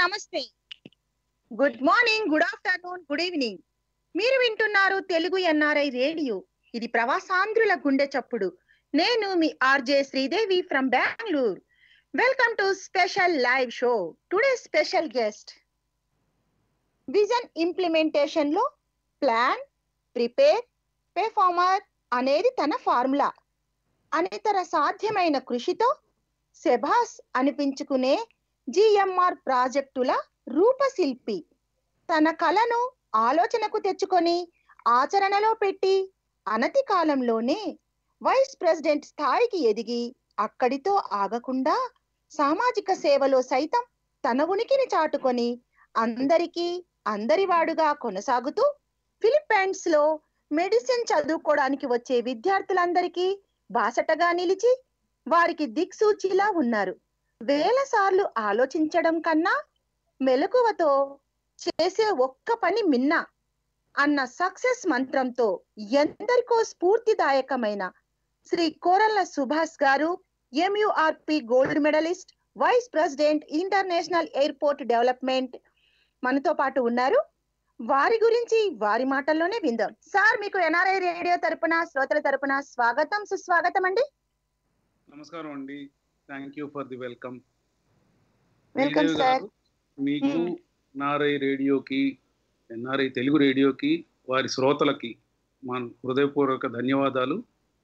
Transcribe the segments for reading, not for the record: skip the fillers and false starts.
నమస్తే, good morning, good afternoon, good evening. మీరు వింటున్నారు తెలుగు ఎన్ఆర్ఐ రేడియో. ఇది ప్రవాసాంధ్రుల గుండె చప్పుడు. నేను మీ RJ Sridevi from Bengaluru. Welcome to special live show. Today special guest. Vision implementation లో ప్లాన్, ప్రిపేర్, పెర్ఫార్మర్ అనేది తన ఫార్ములా. అనితర సాధ్యమైన కృషితో సెబాస్ అనిపించుకునే జిఎంఆర్ ప్రాజెక్టుల రూపశిల్పి. తన కలను ఆలోచనకు తెచ్చుకొని ఆచరణలో పెట్టి అనతి కాలంలోనే వైస్ ప్రెసిడెంట్ స్థాయికి ఎదిగి అక్కడితో ఆగకుండా సామాజిక సేవలో సైతం తన ఉనికిని చాటుకొని అందరికీ అందరివాడుగా కొనసాగుతూ ఫిలిప్పైన్స్ లో మెడిసిన్ చదువుకోవడానికి వచ్చే విద్యార్థులందరికీ బాసటగా నిలిచి వారికి దిక్సూచిలా ఉన్నారు. వేల సార్లు ఆలోచించడం కన్నా మెలకువతో చేసే ఒక్క పని మిన్నా అన్న సక్సెస్ మంత్రంతో ఎందరికో స్ఫూర్తిదాయకమైన శ్రీ కోరల్ల సుభాష్ గారు, MURP gold medalist, vice president, international airport development మనతో పాటు ఉన్నారు. వారి గురించి వారి మాటల్లోనే విందాం. సార్, మీకు ఎన్ఆర్ఐ రేడియో తరపున, శ్రోతల తరపున స్వాగతం, సుస్వాగతం అండి. నమస్కారం అండి. Thank you for the welcome. Welcome sir. మీకు ఎన్ఆర్ఐ రేడియోకి, ఎన్ఆర్ఐ తెలుగు రేడియోకి, వారి శ్రోతలకి మన హృదయపూర్వక ధన్యవాదాలు.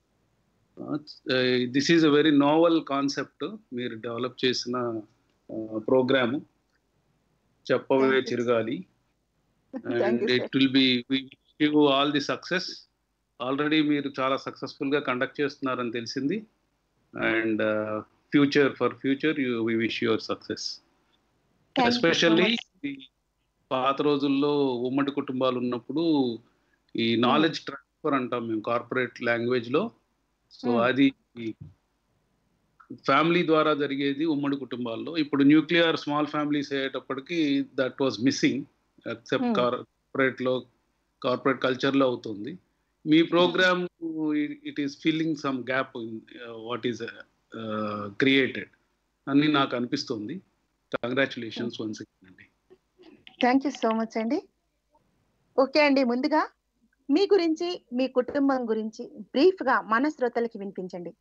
This is a very novel concept మీరు డెవలప్ చేసిన ప్రోగ్రాము చెప్పవే చిరగాలి. And it will be you all the success. Already మీరు చాలా సక్సెస్ఫుల్గా కండక్ట్ చేస్తున్నారని తెలిసింది. And future we wish you success. Especially పాత రోజుల్లో ఉమ్మడి కుటుంబాలు ఉన్నప్పుడు ఈ నాలెడ్జ్ ట్రాన్స్ఫర్ అంటాం మేము కార్పొరేట్ లాంగ్వేజ్ లో. సో అది ఫ్యామిలీ ద్వారా జరిగేది ఉమ్మడి కుటుంబాల్లో. ఇప్పుడు న్యూక్లియర్ స్మాల్ ఫ్యామిలీస్ అయ్యేటప్పటికి that was missing. Except corporate culture లో అవుతుంది. మీ programme it is filling some gap in what is created అని నాకు అనిపిస్తుంది. కంగ్రాచులేషన్స్ వన్స్ అగైన్ అండి. థ్యాంక్ యూ సో మచ్ అండి. ఓకే అండి, ముందుగా మీ గురించి, మీ కుటుంబం గురించి బ్రీఫ్ గా మన శ్రోతలకి వినిపించండి.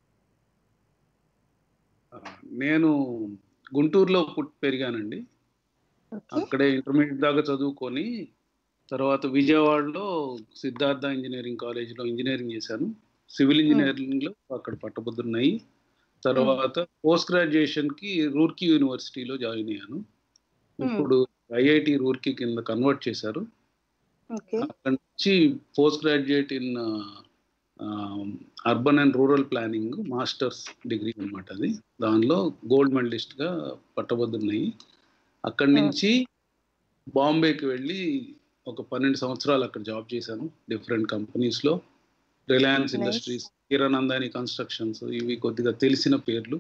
నేను గుంటూరులో పుట్టి పెరిగానండి. అక్కడే ఇంటర్మీడియట్ దాకా చదువుకొని తర్వాత విజయవాడలో సిద్ధార్థ ఇంజనీరింగ్ కాలేజీలో ఇంజనీరింగ్ చేశాను. సివిల్ ఇంజనీరింగ్ లో అక్కడ పట్టభద్రున్నాయి. తర్వాత పోస్ట్ గ్రాడ్యుయేషన్ కి రూర్కీ యూనివర్సిటీలో జాయిన్ అయ్యాను. ఇప్పుడు ఐఐటి రూర్కీ కింద కన్వర్ట్ చేశారు. అక్కడి నుంచి post graduate in urban and rural planning masters degree అనమాట. అది దానిలో గోల్డ్ మెడలిస్ట్ గా పట్టభద్రున్నాయి. అక్కడి నుంచి బాంబేకి వెళ్ళి ఒక 12 సంవత్సరాలు అక్కడ జాబ్ చేశాను డిఫరెంట్ కంపెనీస్లో. రిలయన్స్ ఇండస్ట్రీస్, కిరణందాని కన్స్ట్రక్షన్స్, ఇవి కొద్దిగా తెలిసిన పేర్లు.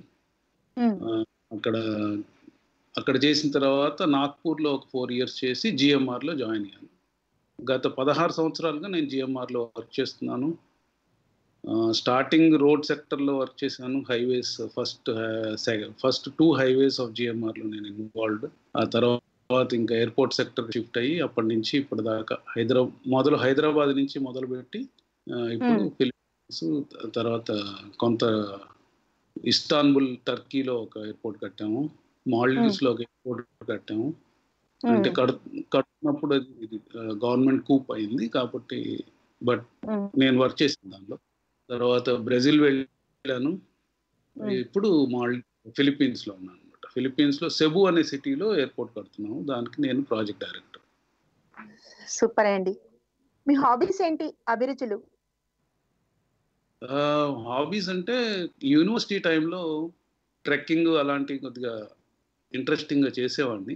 అక్కడ చేసిన తర్వాత నాగ్పూర్లో ఒక 4 years చేసి జిఎంఆర్లో జాయిన్ అయ్యాను. గత 16 సంవత్సరాలుగా నేను జిఎంఆర్లో వర్క్ చేస్తున్నాను. స్టార్టింగ్ రోడ్ సెక్టర్లో వర్క్ చేశాను. హైవేస్ ఫస్ట్ 2 highways ఆఫ్ జిఎంఆర్లో నేను ఇన్వాల్వ్డ్. ఆ తర్వాత ఇంకా ఎయిర్పోర్ట్ సెక్టర్ షిఫ్ట్ అయ్యి అప్పటి నుంచి ఇప్పటిదాకా హైదరాబాద్ నుంచి మొదలుపెట్టి ఇప్పుడు ఫిలిప్పీన్స్, తర్వాత కొంత ఇస్తాన్బుల్ టర్కీలో ఒక ఎయిర్పోర్ట్ కట్టాము, మాల్డీవ్స్ లో ఒక ఎయిర్పోర్ట్ కట్టాము. అంటే కట్టినప్పుడు అది గవర్నమెంట్ కూప్ అయింది కాబట్టి, బట్ నేను వర్క్ చేసిన దానిలో. తర్వాత బ్రెజిల్ వెళ్ళాను. ఇప్పుడు ఫిలిప్పీన్స్ లో ఉన్నాను అనమాట. ఫిలిప్పీన్స్ లో సెబు అనే సిటీలో ఎయిర్పోర్ట్ కడుతున్నాము. దానికి నేను ప్రాజెక్ట్ డైరెక్టర్. సూపర్ అండి. మీ హాబీస్ ఏంటి, అభిరుచులు? హాబీస్ అంటే యూనివర్సిటీ టైంలో ట్రెక్కింగ్ అలాంటి కొద్దిగా ఇంట్రెస్టింగ్గా చేసేవాడిని.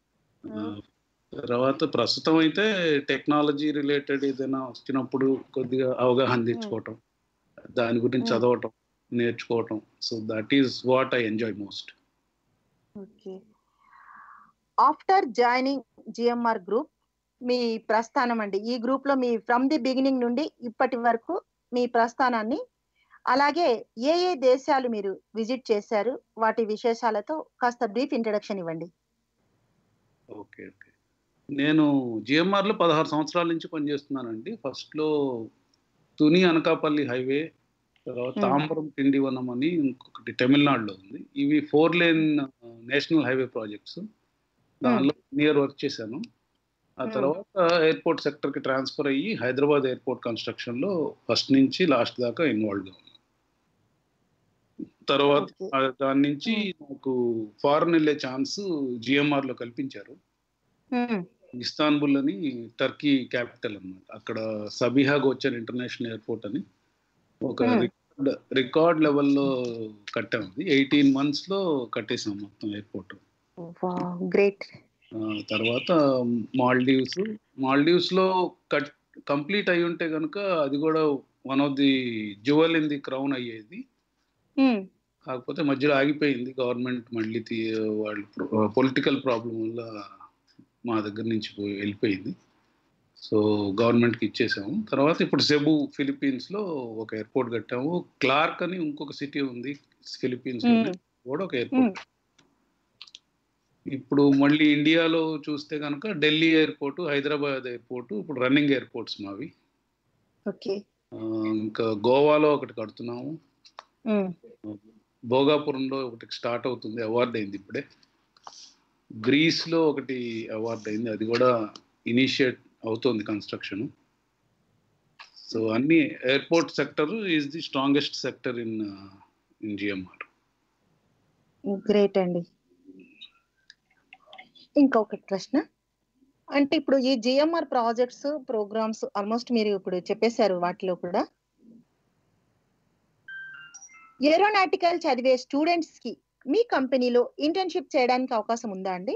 తర్వాత ప్రస్తుతం అయితే టెక్నాలజీ రిలేటెడ్ ఏదైనా వచ్చినప్పుడు కొద్దిగా అవగాహన తెచ్చుకోవటం, దాని గురించి చదవటం, నేర్చుకోవటం. So that is what I enjoy most. Okay. After joining GMR group, మీ ప్రస్థానం అండి, ఈ గ్రూప్ లో మీ ఫ్రమ్ ది బిగినింగ్ నుండి ఇప్పటి వరకు మీ ప్రస్థానాన్ని, అలాగే ఏ ఏ దేశాలు మీరు విజిట్ చేశారు, వాటి విశేషాలతో కాస్త బ్రీఫ్ ఇంట్రడక్షన్ ఇవ్వండి. ఓకే. ఓకే. నేను జిఎంఆర్‌లో 16 సంవత్సరాల నుంచి పనిచేస్తున్నానండి. ఫస్ట్‌లో తుని అనకాపల్లి హైవే, తర్వాత తాంబరం తిండివనం అని ఇంకొకటి తమిళనాడులో ఉంది. ఇవి 4 లేన్ నేషనల్ హైవే ప్రాజెక్ట్స్. దానిలో 1 ఇయర్ వర్క్ చేశాను. ఆ తర్వాత ఎయిర్‌పోర్ట్ సెక్టర్‌కి ట్రాన్స్‌ఫర్ అయ్యి హైదరాబాద్ ఎయిర్‌పోర్ట్ కన్‌స్ట్రక్షన్‌లో ఫస్ట్ నుంచి లాస్ట్ దాకా ఇన్వాల్వ్‌గా ఉన్నాను. తర్వాత దాని నుంచి నాకు ఫారెన్ వెళ్ళే ఛాన్స్ జిఎంఆర్‌లో కల్పించారు. ఇస్తాన్బుల్ అని టర్కీ క్యాపిటల్ అన్నమాట. అక్కడ సబిహా గోచర్ ఇంటర్నేషనల్ ఎయిర్‌పోర్ట్ అని ఒక రికార్డ్ లెవెల్‌లో కట్టాం. అది 18 మంత్స్‌లో కట్టేసాం మొత్తం ఎయిర్‌పోర్ట్. గ్రేట్. తర్వాత మాల్డీవ్స్‌లో కంప్లీట్ అయ్యి ఉంటే గనుక అది కూడా one of the jewel in the crown అయ్యేది. కాకపోతే మధ్యలో ఆగిపోయింది. గవర్నమెంట్ మళ్ళీ వాళ్ళు పొలిటికల్ ప్రాబ్లం వల్ల మా దగ్గర నుంచి వెళ్ళిపోయింది. సో గవర్నమెంట్‌కి ఇచ్చేసాము. తర్వాత ఇప్పుడు సెబు ఫిలిప్పీన్స్‌లో ఒక ఎయిర్‌పోర్ట్ కట్టాము. క్లార్క్ అని ఇంకొక సిటీ ఉంది ఫిలిప్పీన్స్‌లోనే, కూడా ఒక ఎయిర్‌పోర్ట్. ఇప్పుడు మళ్ళీ ఇండియాలో చూస్తే కనుక ఢిల్లీ ఎయిర్‌పోర్ట్, హైదరాబాద్ ఎయిర్‌పోర్ట్ ఇప్పుడు రన్నింగ్ ఎయిర్‌పోర్ట్స్ మావి. ఓకే. ఇంకా గోవాలో ఒకటి కడుతున్నాము. భోగాపురంలో ఒకటి స్టార్ట్ అవుతుంది, అవార్డ్ అయింది ఇప్పుడే. గ్రీస్‌లో ఒకటి అవార్డ్ అయింది, అది కూడా ఇనిషియేట్ అవుతుంది కన్స్ట్రక్షన్. సో అన్ని airport sector is the strongest sector in GMR. Great అండి. ఇంకొక ప్రశ్న, అంటే ఇప్పుడు ఈ జిఎంఆర్ ప్రాజెక్ట్స్, ప్రోగ్రామ్స్ ఆల్మోస్ట్ మీరు ఇప్పుడు చెప్పేశారు. వాటిలో కూడా ఏరోనాటికల్ చదివే స్టూడెంట్స్ కి మీ కంపెనీలో ఇంటర్న్షిప్ చేయడానికి అవకాశం ఉందా అండి?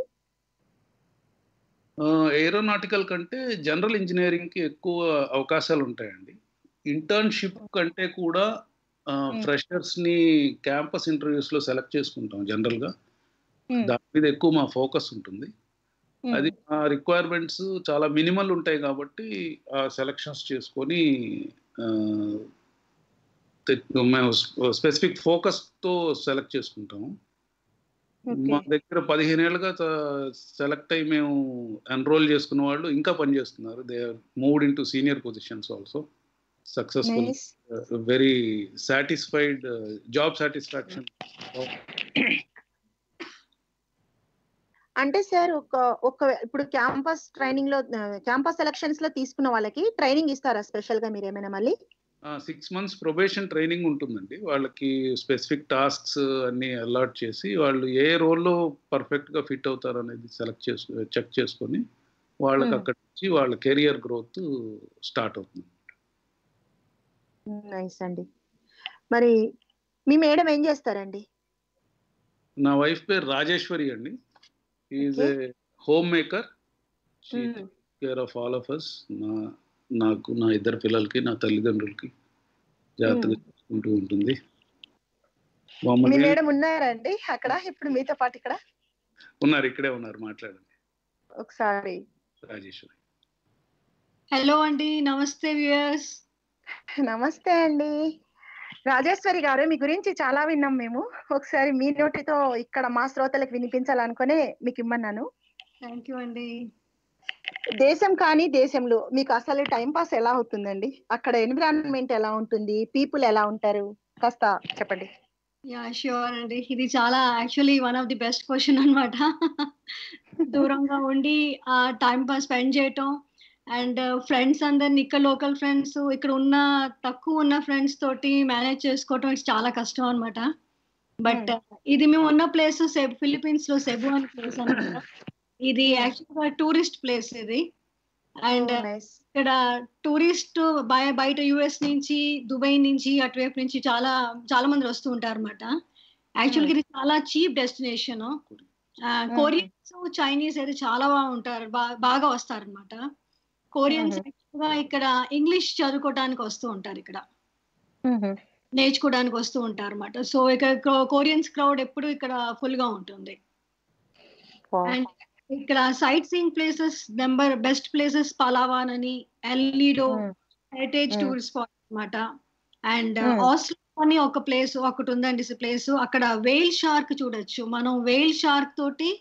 ఏరోనాటికల్ కంటే జనరల్ ఇంజనీరింగ్‌కి ఎక్కువ అవకాశాలు ఉంటాయండి. ఇంటర్న్‌షిప్ కంటే కూడా ఫ్రెషర్స్‌ని క్యాంపస్ ఇంటర్వ్యూస్‌లో సెలెక్ట్ చేసుకుంటాం జనరల్‌గా. దాని మీద ఎక్కువ మా ఫోకస్ ఉంటుంది. అది మా రిక్వైర్మెంట్స్ చాలా మినిమల్ ఉంటాయి కాబట్టి ఆ సెలక్షన్స్ చేసుకొని మేము స్పెసిఫిక్ ఫోకస్‌తో సెలెక్ట్ చేసుకుంటాము. మా దగ్గర 15 ఏళ్లుగా సెలెక్ట్ అయ్యి మేము ఎన్రోల్ చేసుకున్న వాళ్ళు ఇంకా పనిచేస్తున్నారు. They are moved into senior positions also successful. Very satisfied, job satisfaction. అంటే సార్ ఇప్పుడు క్యాంపస్ ట్రైనింగ్ లో, క్యాంపస్ సెలక్షన్స్ లో తీసుకున్న వాళ్ళకి ట్రైనింగ్ ఇస్తారా స్పెషల్ గా మీరు ఏమైనా మళ్ళీ? 6 మంత్స్ ప్రొబేషన్ ట్రైనింగ్ ఉంటుందండి. వాళ్ళకి స్పెసిఫిక్ టాస్క్స్ అన్ని అలాట్ చేసి వాళ్ళు ఏ రోల్లో పర్ఫెక్ట్ గా ఫిట్ అవుతారు అనేది చెక్ చేసుకొని వాళ్ళకి అక్కడి నుంచి వాళ్ళ కెరియర్ గ్రోత్ స్టార్ట్ అవుతుంది. నైస్ అండి. మరి మీ మేడం ఏం చేస్తారండి? నా వైఫ్ పేరు రాజేశ్వరి అండి. She is a homemaker. She takes care of all of us. నాకు, నా ఇద్దరు పిల్లలకి, నా తల్లిదండ్రులకి జాగ్రత్తగా చూసుకుంటూ ఉంటుంది. మీ మేడం ఉన్నారండి అక్కడ ఇప్పుడు మీతో పాటు? ఇక్కడ ఉన్నారు, ఇక్కడే ఉన్నారు, మాట్లాడండి ఒకసారి. రాజేశ్వరి. హలో అండి, నమస్తే వ్యూయర్స్. నమస్తే అండి రాజేశ్వరి గారు, మీ గురించి చాలా విన్నాం మేము. ఒకసారి మీ నోటితో ఇక్కడ మా శ్రోతలకు వినిపించాలనుకునే మీకు ఇమ్మన్నాను. థ్యాంక్ యూ అండి. దేశం కానీ దేశంలో మీకు అసలు టైం పాస్ ఎలా అవుతుందండి? అక్కడ ఎన్విరాన్మెంట్ ఎలా ఉంటుంది, పీపుల్ ఎలా ఉంటారు, కాస్త చెప్పండి. యా ష్యూర్ అండి, ఇది చాలా actually one of the best question అన్నమాట. దూరంగా ఉండి టైం పాస్ స్పెండ్ చేయటం అండ్ ఫ్రెండ్స్ అందరిని, ఇక్కడ లోకల్ ఫ్రెండ్స్, ఇక్కడ ఉన్న తక్కువ ఉన్న ఫ్రెండ్స్ తోటి మేనేజ్ చేసుకోవటం చాలా కష్టం అన్నమాట. బట్ ఇది మేము ఉన్న ప్లేస్ ఫిలిప్పీన్స్ లో సెబు అనే ప్లేస్ అన్నమాట. ఇది యాక్చువల్గా టూరిస్ట్ ప్లేస్ ఇది. అండ్ ఇక్కడ టూరిస్ట్ బయట యుఎస్ నుంచి, దుబాయ్ నుంచి, అటువైపు నుంచి చాలా చాలా మంది వస్తూ ఉంటారు అన్నమాట. యాక్చువల్గా ఇది చాలా చీప్ డెస్టినేషన్. కొరియన్స్, చైనీస్ అయితే చాలా బాగుంటారు, బాగా వస్తారు అనమాట. కొరియన్స్ యాక్చువల్గా ఇక్కడ ఇంగ్లీష్ చదువుకోవడానికి వస్తూ ఉంటారు, ఇక్కడ నేర్చుకోవడానికి వస్తూ ఉంటారు అనమాట. సో ఇక్కడ కొరియన్స్ క్రౌడ్ ఎప్పుడు ఇక్కడ ఫుల్ గా ఉంటుంది. అండ్ ఇక్కడ sightseeing places best places Palawan అని, ఎల్లీడో హెరిటేజ్ టూరిస్ట్ స్పాట్ అన్నమాట. అండ్ ఆస్లో అని ఒక ప్లేస్ ఒకటి ఉందండి ప్లేస్. అక్కడ వేల్ షార్క్ చూడొచ్చు మనం. వేల్ షార్క్ తోటి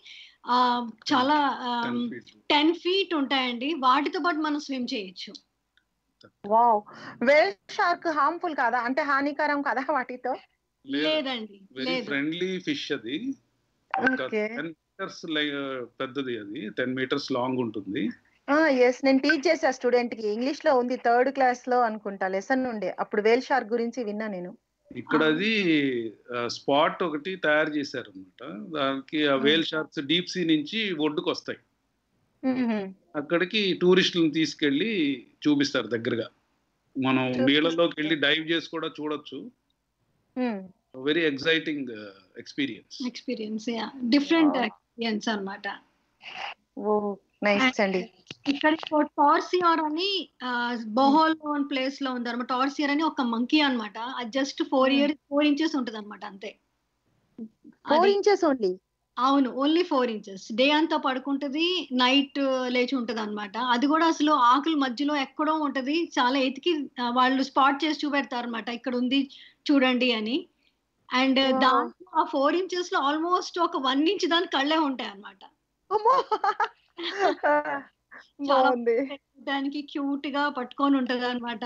చాలా 10 feet. 10 feet ఉంటాయండి. వాటితో పాటు మనం స్విమ్ చేయొచ్చు. వావ్! వేల్ షార్క్ హార్మ్ఫుల్ కాదా? అంటే హానికరం కదా వాటితో? లేదండి, వెరీ లేదు. ఫ్రెండ్లీ ఫిష్ అది. ఒక ఓకే. 10 meters పెద్దది, అది 10 meters లాంగ్ ఉంటుంది. ఎస్, నేను టీచ్ చేసా స్టూడెంట్ కి. ఇంగ్లీష్ లో ఉంది, 3rd క్లాస్ లో అనుకుంటా లెసన్ ఉండే. అప్పుడు వేల్ షార్క్ గురించి విన్నా నేను. ఇక్కడ అది స్పాట్ ఒకటి తయారు చేశారు అనమాట. దానికి ఆ వేల్ షార్క్స్ డీప్ సీ నుంచి ఒడ్డుకు వస్తాయి. అక్కడికి టూరిస్టులను తీసుకెళ్లి చూపిస్తారు దగ్గరగా. మనం నీళ్ళలోకి వెళ్ళి డైవ్ చేసి కూడా చూడొచ్చు. Very exciting experience. Different experience అన్నమాట. ఓ నైస్ అండి. ఇక్కడ టార్సియర్ అని బోహోల్ ప్లేస్ లో ఉంది అనమాట. టార్సియర్ అని ఒక మంకీ అన్నమాట. అది జస్ట్ 4 inches ఉంటది అనమాట, అంతే. 4 inches ఓన్లీ? అవును, ఓన్లీ 4 inches. డే అంతా పడుకుంటది, నైట్ లేచి ఉంటది అనమాట. అది కూడా అసలు ఆకుల మధ్యలో ఎక్కడో ఉంటది. చాలా ఎతికి వాళ్ళు స్పాట్ చేసి చూపెడతారు అనమాట, ఇక్కడ ఉంది చూడండి అని. అండ్ దాంట్లో ఆ 4 inches లో ఆల్మోస్ట్ ఒక 1 inch దాని కళ్ళే ఉంటాయి అనమాట. దానికి క్యూట్ గా పట్టుకొని ఉంటది అనమాట.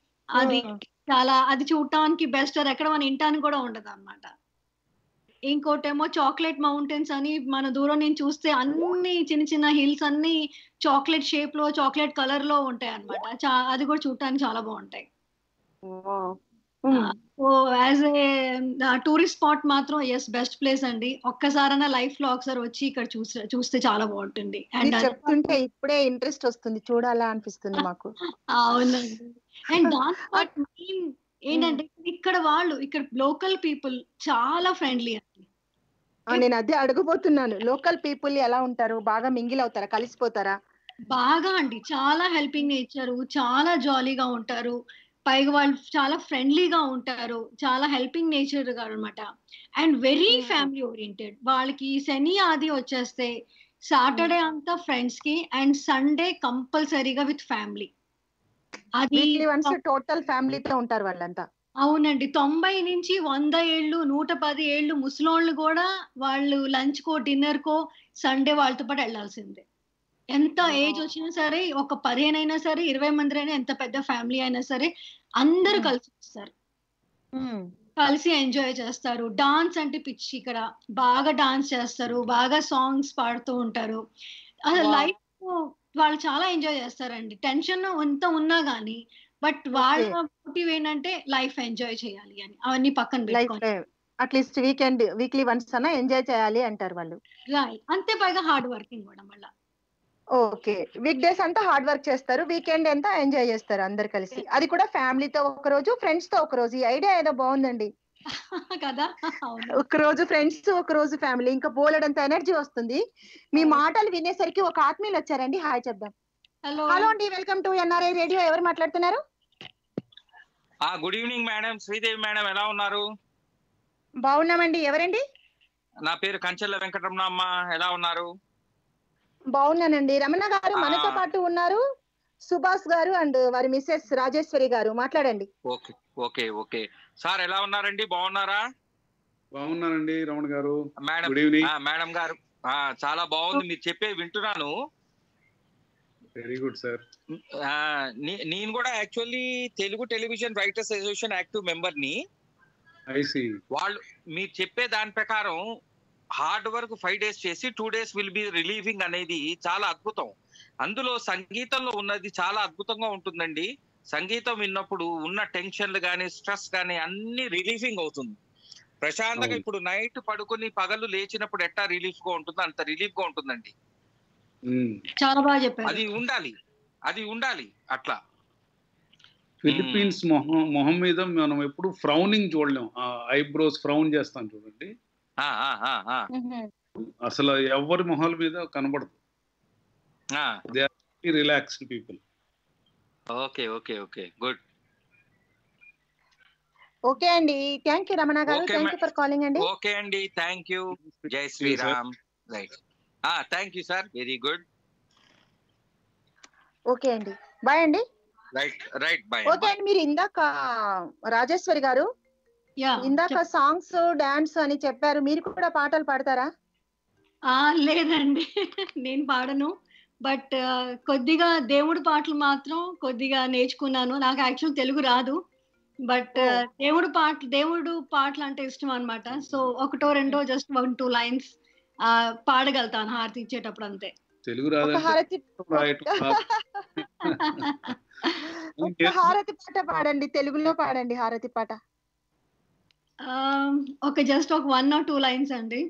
అది చూడటానికి బెస్ట్. అది ఎక్కడ మన ఇంటానికి కూడా ఉండదు అనమాట. ఇంకోటేమో చాక్లెట్ మౌంటైన్స్ అని, మన దూరం నుంచి చూస్తే అన్ని చిన్న చిన్న హిల్స్ అన్ని చాక్లెట్ షేప్ లో, చాక్లెట్ కలర్ లో ఉంటాయి అనమాట. అది కూడా చూడటానికి చాలా బాగుంటాయి. So as a tourist spot మాత్రం బెస్ట్ ప్లేస్ అండి. ఒక్కసారైనా లైఫ్ లో ఒకసారి వచ్చి ఇక్కడ చూస్తే చాలా బాగుంటుంది. అండ్ చెప్తుంటే ఇప్పుడే ఇంట్రెస్ట్ వస్తుంది, చూడాలా అనిపిస్తుంది మాకు. అవునండి. అండ్ దాంతో ఏంటంటే ఇక్కడ లోకల్ పీపుల్ చాలా ఫ్రెండ్లీ అండి. నేను అదే అడగబోతున్నాను, లోకల్ పీపుల్ ఎలా ఉంటారు? బాగా మింగిల్ అవుతారా, కలిసిపోతారా? బాగా అండి, చాలా హెల్పింగ్ నేచర్, చాలా జాలీగా ఉంటారు. పైగా వాళ్ళు చాలా ఫ్రెండ్లీగా ఉంటారు, చాలా హెల్పింగ్ నేచర్ అనమాట. And very family oriented. వాళ్ళకి శని ఆది వచ్చేస్తే సాటర్డే అంతా ఫ్రెండ్స్ కి, అండ్ సండే కంపల్సరీగా విత్ ఫ్యామిలీ. అది టోటల్ ఫ్యామిలీతో ఉంటారు వాళ్ళంతా. అవునండి, 90 నుంచి 100 ఏళ్ళు, 110 ఏళ్ళు ముసలోళ్ళు కూడా వాళ్ళు లంచ్ కో డిన్నర్ కో సండే వాళ్ళతో పాటు వెళ్లాల్సిందే. ఎంత ఏజ్ వచ్చినా సరే, ఒక 15 అయినా సరే, 20 మంది అయినా, ఎంత పెద్ద ఫ్యామిలీ అయినా సరే, అందరూ కలిసి వస్తారు, కలిసి ఎంజాయ్ చేస్తారు. డాన్స్ అంటే పిచ్చి ఇక్కడ. బాగా డాన్స్ చేస్తారు, బాగా సాంగ్స్ పాడుతూ ఉంటారు. అసలు లైఫ్ వాళ్ళు చాలా ఎంజాయ్ చేస్తారండి. టెన్షన్ ఎంత ఉన్నా గానీ, బట్ వాళ్ళ మోటివ్ ఏంటంటే లైఫ్ ఎంజాయ్ చేయాలి అని. అవన్నీ పక్కన పెట్టుకొని అట్లీస్ట్ వీక్లీ వన్స్ అన్నా ఎంజాయ్ చేయాలి అంటారు వాళ్ళు. రైట్. అంతే, పైగా హార్డ్ వర్కింగ్ కూడా మళ్ళీ. ఓకే, వీక్ డేస్ అంతా హార్డ్ వర్క్ చేస్తారు, వీకెండ్ అంతా ఎంజాయ్ చేస్తారు అందరు కలిసి. అది కూడా ఫ్యామిలీతో ఒక రోజు, ఫ్రెండ్స్ తో ఒక రోజు. ఈ ఐడియా ఏదో బాగుందండి కదా. ఒక రోజు ఫ్రెండ్స్, ఒక రోజు ఫ్యామిలీ, ఇంకా బోలెడంత ఎనర్జీ వస్తుంది. మీ మాటలు వినేసరికి ఒక ఆత్మీయులు వచ్చారండి. హాయ్ చెప్దాం. హలో అండి, వెల్కమ్ టు ఎన్ఆర్ఐ రేడియో. ఎవరు మాట్లాడుతున్నారు? Good evening madam, Sridevi madam, ఎలా ఉన్నారు? బాగున్నామండి. ఎవరండి? నా పేరు కంచెల్ల వెంకటరమణ అమ్మ, ఎలా ఉన్నారు? బాగున్నానండి. రమణ గారు మనతో పాటు ఉన్నారు, సుభాష్ గారు అండ్ వారి మిసెస్ రాజేశ్వరి గారు. మాట్లాడండి. ఓకే ఓకే ఓకే సార్, ఎలా ఉన్నారండి? బాగున్నారా? బాగున్నానండి రమణ గారు. Madam, good evening. మేడం గారు చాలా బాగుంది, మీరు చెప్పే వింటున్నాను. Very good sir. నేను కూడా actually Telugu television writers association active member ని. వాళ్ళు మీరు చెప్పే దాని ప్రకారం హార్డ్ వర్క్ 5 days చేసి 2 days విల్ బి రిలీవింగ్ అనేది చాలా అద్భుతం. అందులో సంగీతంలో ఉన్నది చాలా అద్భుతంగా ఉంటుందండి. సంగీతం విన్నప్పుడు ఉన్న టెన్షన్లు కానీ, స్ట్రెస్ కానీ అన్ని రిలీఫింగ్ అవుతుంది. ప్రశాంతంగా ఇప్పుడు నైట్ పడుకొని పగలు లేచినప్పుడు ఎట్టా రిలీఫ్ గా ఉంటుందో అంత రిలీఫ్ గా ఉంటుందండి. చాలా బాగా చెప్పారు. అది ఉండాలి అట్లా. ఫిలిప్పీన్స్ మొహం మీద మనం ఎప్పుడు ఫ్రౌనింగ్ చూడలేం. ఐబ్రోస్ ఫ్రౌన్ చేస్తాం చూడండి, అసలు ఎవరి మొహాల మీద కనబడదు. They are relaxed people. Okay okay okay good. Okay అండి, థ్యాంక్ యూ రమణ గారు. థ్యాంక్ యూ ఫర్ కాలింగ్ అండి. ఓకే అండి, థ్యాంక్ యూ. జై Shriram. Right, thank you sir, very good. Okay అండి, బాయ్ అండి. Right bye. ఓకే అండి, మీరు ఇందాక రాజేశ్వరి గారు ఇందాక సాంగ్స్ డాన్స్ అని చెప్పారు, మీరు కూడా పాటలు పాడతారా? లేదండి. నేను పాడను. బట్ కొద్దిగా దేవుడి పాటలు మాత్రం కొద్దిగా నేర్చుకున్నాను. నాకు యాక్చువల్ తెలుగు రాదు. బట్ దేవుడు పాటలంటే ఇష్టం అన్నమాట. సో ఒకటో రెండో జస్ట్ 1, 2 లైన్స్ పాడగలుగుతాను హారతి ఇచ్చేటప్పుడు అంతే. తెలుగు ఒక రాదంటే హారతి రాయటం రాదు. ఒక హారతి పాట పాడండి, తెలుగులో పాడండి హారతి పాట. జస్ట్ ఒక 1 or 2 లైన్స్ అండి.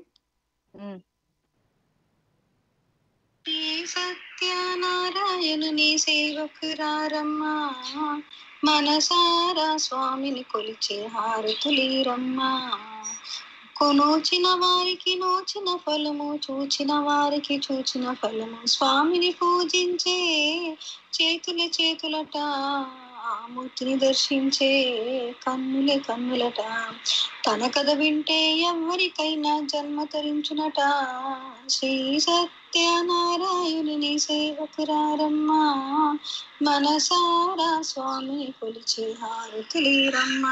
సత్యనారాయణుని సేవకురారమ్మా, మనసారా స్వామిని కొలిచే హారతులీరమ్మా. కొనోచిన వారికి నోచిన ఫలము, చూచిన వారికి చూచిన ఫలము. స్వామిని పూజించే చేతుల చేతులట, ఆ మూర్తిని దర్శించే కన్నులే కన్నులట. తన కథ వింటే ఎవరికైనా జన్మ తరించునట. శ్రీ సత్యనారాయణుని సేవకురారమ్మా, మనసారా స్వామిని కొలిచే హారతులీరమ్మా.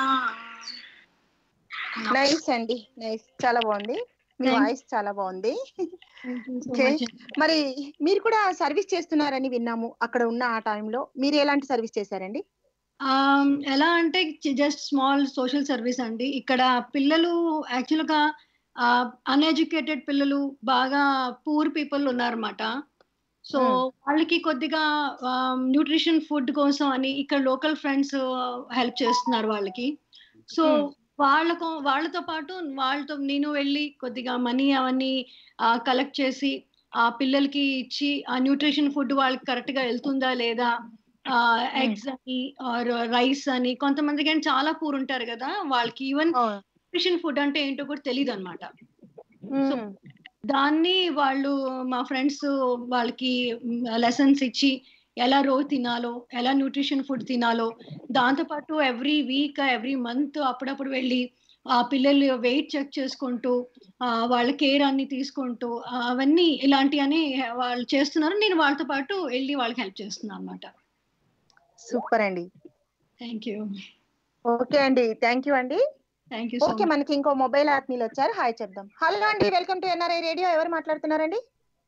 నైస్ అండి, నైస్, చాలా బాగుంది. మీ వాయిస్ చాలా బాగుంది. మరి మీరు కూడా సర్వీస్ చేస్తున్నారని విన్నాము. అక్కడ ఉన్న ఆ టైంలో మీరు ఎలాంటి సర్వీస్ చేశారండి? ఎలా అంటే జస్ట్ స్మాల్ సోషల్ సర్వీస్ అండి. ఇక్కడ పిల్లలు యాక్చువల్ గా అన్ఎడ్యుకేటెడ్ పిల్లలు, బాగా పూర్ పీపుల్ ఉన్నారన్నమాట. సో వాళ్ళకి కొద్దిగా న్యూట్రిషన్ ఫుడ్ కోసం అని ఇక్కడ లోకల్ ఫ్రెండ్స్ హెల్ప్ చేస్తున్నారు వాళ్ళకి. సో వాళ్ళతో పాటు వాళ్ళతో నేను వెళ్ళి కొద్దిగా మనీ అవన్నీ కలెక్ట్ చేసి ఆ పిల్లలకి ఇచ్చి ఆ న్యూట్రిషన్ ఫుడ్ వాళ్ళకి కరెక్ట్ గా వెళ్తుందా లేదా, ఎగ్స్ అని ఆర్ రైస్ అని, కొంతమందికి చాలా పూర్ ఉంటారు కదా, వాళ్ళకి ఈవెన్ న్యూట్రిషన్ ఫుడ్ అంటే ఏంటో కూడా తెలియదు అనమాట. సో దాన్ని వాళ్ళు మా ఫ్రెండ్స్ వాళ్ళకి లెసన్స్ ఇచ్చి ఎలా రోజు తినాలో, ఎలా న్యూట్రిషన్ ఫుడ్ తినాలో, దాంతోపాటు ఎవ్రీ వీక్ ఎవ్రీ మంత్ అప్పుడప్పుడు వెళ్ళి ఆ పిల్లలు వెయిట్ చెక్ చేసుకుంటూ వాళ్ళ కేర్ అన్ని తీసుకుంటూ అవన్నీ ఇలాంటివన్నీ వాళ్ళు చేస్తున్నారు. నేను వాళ్ళతో పాటు వెళ్ళి వాళ్ళకి హెల్ప్ చేస్తున్నాను అనమాట. సూపర్ అండి, థ్యాంక్ యూ. ఓకే అండి, థ్యాంక్ యూ అండి. Thank you. ఓకే, మనకి ఇంకో మొబైల్ ఆత్మీయులు వచ్చారు, హాయ్ చెప్దాం. హలో అండి, వెల్కమ్ టు ఎన్ఆర్ఐ రేడియో. ఎవరు మాట్లాడుతున్నారండి?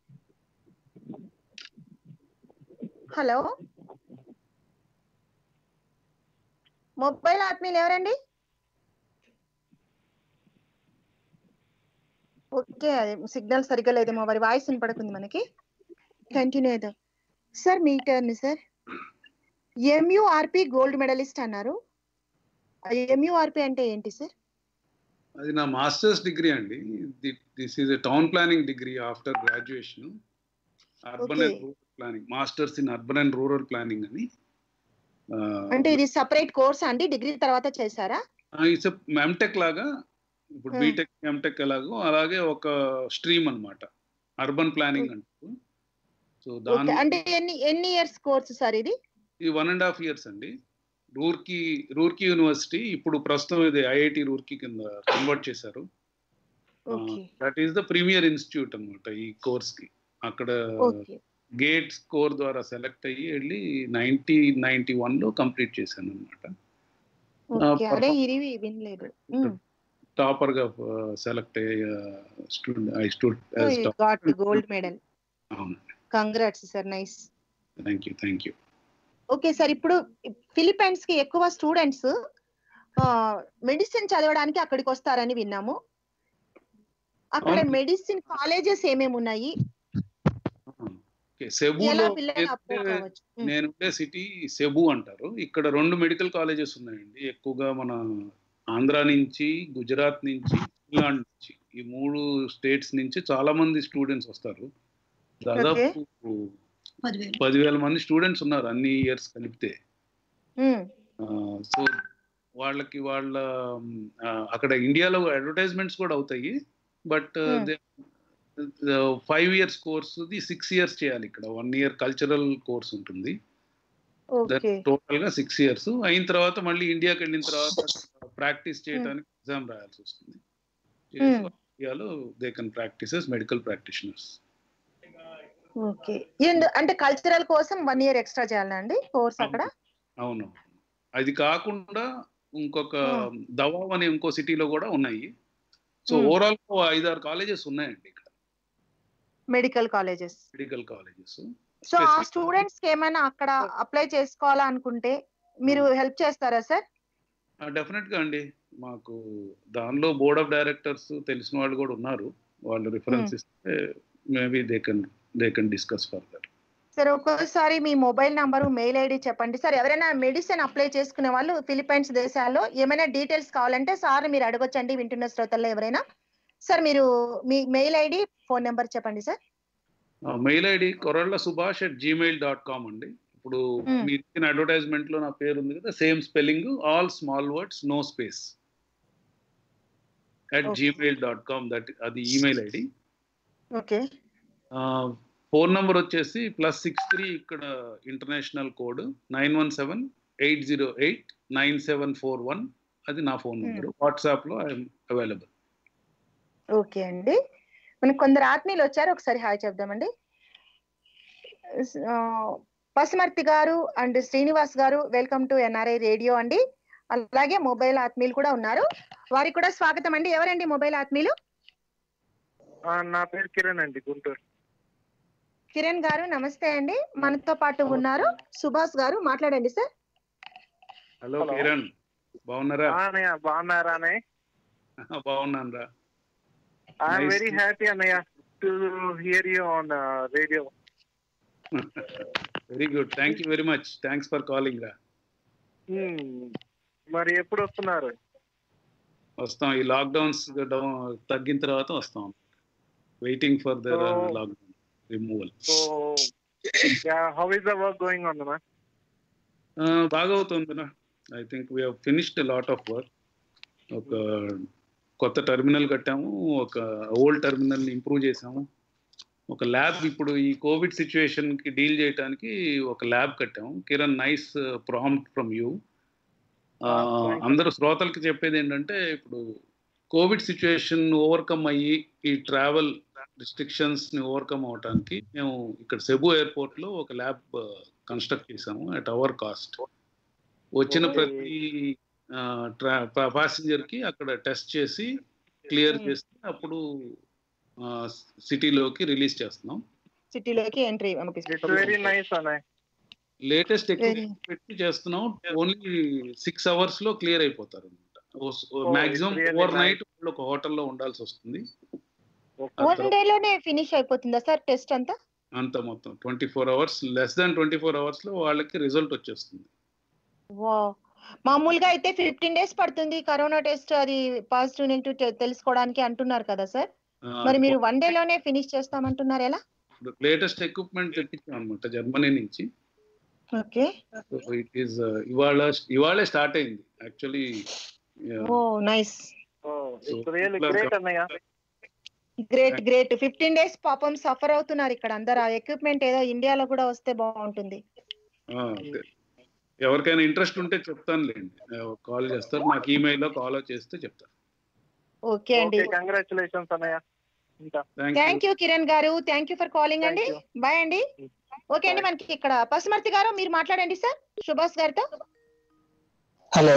హలో, మొబైల్ ఆత్మీయులు ఎవరండి? ఓకే, సిగ్నల్ సరిగ్గా లేదేమో, మరి వాయిస్ వినపడుతుంది మనకి. కంటిన్యూ అవుతాం సార్. మీ turn sir. MURP gold medalist అన్నారు. ఎంయూఆర్పి అంటే ఏంటి సార్? అది నా మాస్టర్స్ డిగ్రీ అండి. This is a town planning degree after graduation. Urban and rural planning, masters in urban and rural planning అని. అంటే ఇది సెపరేట్ కోర్స్ అండి, డిగ్రీ తర్వాత చేశారా? ఇట్స్ ఎంటెక్ లాగా, ఇప్పుడు బీటెక్ ఎంటెక్ ఎలాగో అలాగే ఒక స్ట్రీమ్ అన్నమాట, అర్బన్ ప్లానింగ్ అంటారు. సో దాని అంటే ఎన్ని ఇయర్స్ కోర్స్ సార్ ఇది? 1.5 years అండి. రూర్కీ యూనివర్సిటీ, ఇప్పుడు ప్రస్తుతం ఇది ఐఐటి రూర్కీ కింద కన్వర్ట్ చేశారు. That is the premier institute అన్నమాట ఈ కోర్స్ కి. అక్కడ గేట్ స్కోర్ ద్వారా సెలెక్ట్ అయ్యి వెళ్ళి 1991 లో కంప్లీట్ చేశాను అనమాట. టాపర్ గా సెలెక్ట్ అయ్యే స్టూడెంట్, గోల్డ్ మెడల్. అవునండి. Congrats sir, nice. Thank you. Okay sir, ఇప్పుడు ఫిలిప్పైన్స్ కి ఎక్కువ స్టూడెంట్స్ మెడిసిన్ చదవడానికి అక్కడికి వస్తారని విన్నాము. అక్కడ మెడిసిన్ కాలేజెస్ ఏమేమి ఉన్నాయి? సెబులో నేనుండే సిటీ సెబు అంటారు. ఇక్కడ 2 మెడికల్ కాలేజెస్ ఉన్నాయండి. ఎక్కువగా మన ఆంధ్ర నుంచి, గుజరాత్ నుంచి, తమిళనాడు నుంచి, ఈ 3 స్టేట్స్ నుంచి చాలా మంది స్టూడెంట్స్ వస్తారు. దాదాపు 10,000 మంది స్టూడెంట్స్ ఉన్నారు అన్ని ఇయర్స్ కలిపితే. సో వాళ్ళకి అక్కడ ఇండియాలో అడ్వర్టైజ్మెంట్స్ కూడా అవుతాయి. బట్ 5 years కోర్స్ 6 years చేయాలి. ఇక్కడ 1 year కల్చరల్ కోర్స్ ఉంటుంది. టోటల్ గా 6 years అయిన తర్వాత మళ్ళీ ఇండియాకి వెళ్ళిన తర్వాత ప్రాక్టీస్ చేయడానికి ఎగ్జామ్ రాయాల్సి వస్తుంది. ఇండియాలో they can practice as medical practitioners. Okay, అంటే కల్చరల్ కోసం 1 year ఎక్స్ట్రా చేయాలండి కోర్స్ అక్కడ? అవును. అది కాకుండా ఇంకొక దవాబ్ అనే ఇంకో సిటీలో కూడా ఉన్నాయి. సో ఓవరాల్ 5-6 కాలేజెస్ ఉన్నాయండి ఇక్కడ. Medical colleges. సో ఆ స్టూడెంట్స్ కి ఏమైనా అక్కడ అప్లై చేసుకోవాలనుకుంటే మీరు హెల్ప్ చేస్తారా సార్? డెఫినెట్ గా అండి, మాకు దానిలో బోర్డ్ ఆఫ్ డైరెక్టర్స్ తెలిసిన వాళ్ళు కూడా ఉన్నారు. వాళ్ళు రిఫరెన్స్ ఇస్తే maybe they can discuss further. Sir ఒక్కసారి మీ మొబైల్ నంబరు, మెయిల్ ఐడి చెప్పండి సార్. ఎవరైనా మెడిసిన్ అప్లై చేసుకునే వాళ్ళు ఫిలిప్పైన్స్ దేశాల్లో ఏమైనా డీటెయిల్స్ కావాలంటే సార్ మీరు అడగొచ్చండి, వింటున్న శ్రోతల్లో ఎవరైనా. సార్ మీరు మీ మెయిల్ ఐడి, ఫోన్ నెంబర్ చెప్పండి సార్. మెయిల్ ఐడి korallasubash@gmail.com అండి. ఇప్పుడు మీరు ఇచ్చిన అడ్వర్టైజ్మెంట్ లో నా పేరు ఉంది కదా, same spelling, all small words, no space, @gmail.com. అది email ID. Okay. Phone number వచ్చేసి +63, ఇక్కడ ఇంటర్నేషనల్ కోడ్ 9178089741. అది నా ఫోన్ నంబర్. వాట్సాప్ లో ఐఎమ్ అవైలబుల్. ఓకే అండి. మనకు కొందరు ఆత్మీయులు వచ్చారు, ఒకసారి హాయ్ చెప్దామండి. పసుమర్తి గారు అండ్ శ్రీనివాస్ గారు, వెల్కమ్ టు ఎన్ఆర్ఐ రేడియో అండి. అలాగే మొబైల్ ఆత్మీయులు కూడా ఉన్నారు, వారికి కూడా స్వాగతం అండి. ఎవరండి మొబైల్ ఆత్మీయులు? నా పేరు కిరణ్ అండి, గుంటూరు. కిరణ్ గారు నమస్తే అండి. మనతో పాటు ఉన్నారు సుభాష్ గారు, మాట్లాడండి సార్. హలో కిరణ్, బాగున్నారా? బాగున్నారా అన్నయ్య? బాగున్నాను రా. ఐఎమ్ వెరీ హ్యాపీ అన్నయ్య to hear you on radio. Very good, thank you very much, thanks for calling రా. మరి ఎప్పుడు వస్తున్నారు? వస్తాం, ఈ లాక్డౌన్స్ తగ్గిన తర్వాత వస్తాం. Waiting for the lockdown removal. How is the work going on అన్న? బాగా అవుతుందిరా. I think we have finished lot of work. ఒక కొత్త టెర్మినల్ కట్టాము, ఒక ఓల్డ్ టెర్మినల్ ఇంప్రూవ్ చేసాము, ఒక ల్యాబ్ ఇప్పుడు ఈ కోవిడ్ సిచ్యువేషన్ కి డీల్ చేయడానికి ఒక ల్యాబ్ కట్టాము. Kiran, nice prompt from you. అందరూ శ్రోతలకి చెప్పేది ఏంటంటే, ఇప్పుడు కోవిడ్ సిచ్యువేషన్ ఓవర్కమ్ అయ్యి ఈ ట్రావెల్ రిస్ట్రిక్షన్స్ ని ఓవర్కమ్ అవడానికి మేము ఇక్కడ సెబు ఎయిర్పోర్ట్ లో ఒక ల్యాబ్ కన్స్ట్రక్ట్ చేసాము అట్ అవర్ కాస్ట్. వచ్చిన ప్రతి ప్యాసింజర్ కి అక్కడ టెస్ట్ చేసి క్లియర్ చేస్తే అప్పుడు సిటీలోకి రిలీజ్ చేస్తున్నాం. సిటీలోకి ఎంట్రీ. లేటెస్ట్ ఎక్విప్మెంట్ పెట్టి చేస్తున్నాం. ఓన్లీ 6 hours లో క్లియర్ అయిపోతారు అనమాట. మాక్సిమం ఓవర్ నైట్ ఒక హోటల్లో ఉండాల్సి వస్తుంది. వన్ డే లోనే ఫినిష్ అయిపోతుందా సార్ టెస్ట్ అంతా? అంత మొత్తం 24 hours, లెస్ దాన్ 24 hours లో వాళ్ళకి రిజల్ట్ వచ్చేస్తుంది. మామూలుగా అయితే 15 days పడుతుంది కరోనా టెస్ట్, అది పాజిటివ్ నెగిటివ్ తెలుసుకోవడానికి అంటున్నారు కదా సార్. మరి మీరు వన్ డే లోనే ఫినిష్ చేస్తామంటున్నారు, ఎలా? లేటెస్ట్ ఎక్విప్మెంట్ తెప్పించాం అనమాట జర్మనీ నుంచి. ఓకే. ఇట్ ఈస్ ఇవాళే స్టార్ట్ అయింది actually. Oh nice, great. 15 days పాపం సఫర్ అవుతున్నారు ఇక్కడ అందరు. ఆ ఎక్విప్మెంట్ ఏదో ఇండియాలో కూడా వస్తే బాగుంటుంది. ఎవరికైనా ఇంట్రెస్ట్ ఉంటే చెప్తానులేండి, కాల్ చేస్తారు నాకు, ఈమెయిల్ లో కాల్ చేస్తే చెప్తాను. ఓకే అండి, కంగ్రాచులేషన్స్ అన్నయ్య. థ్యాంక్ యూ కిరణ్ గారు, థ్యాంక్ యూ ఫర్ కాలింగ్ అండి. బాయ్ అండి. ఓకే అండి, మనకి ఇక్కడ పసుమర్తి గారు మీరు మాట్లాడండి సార్ సుభాష్ గారితో. హలో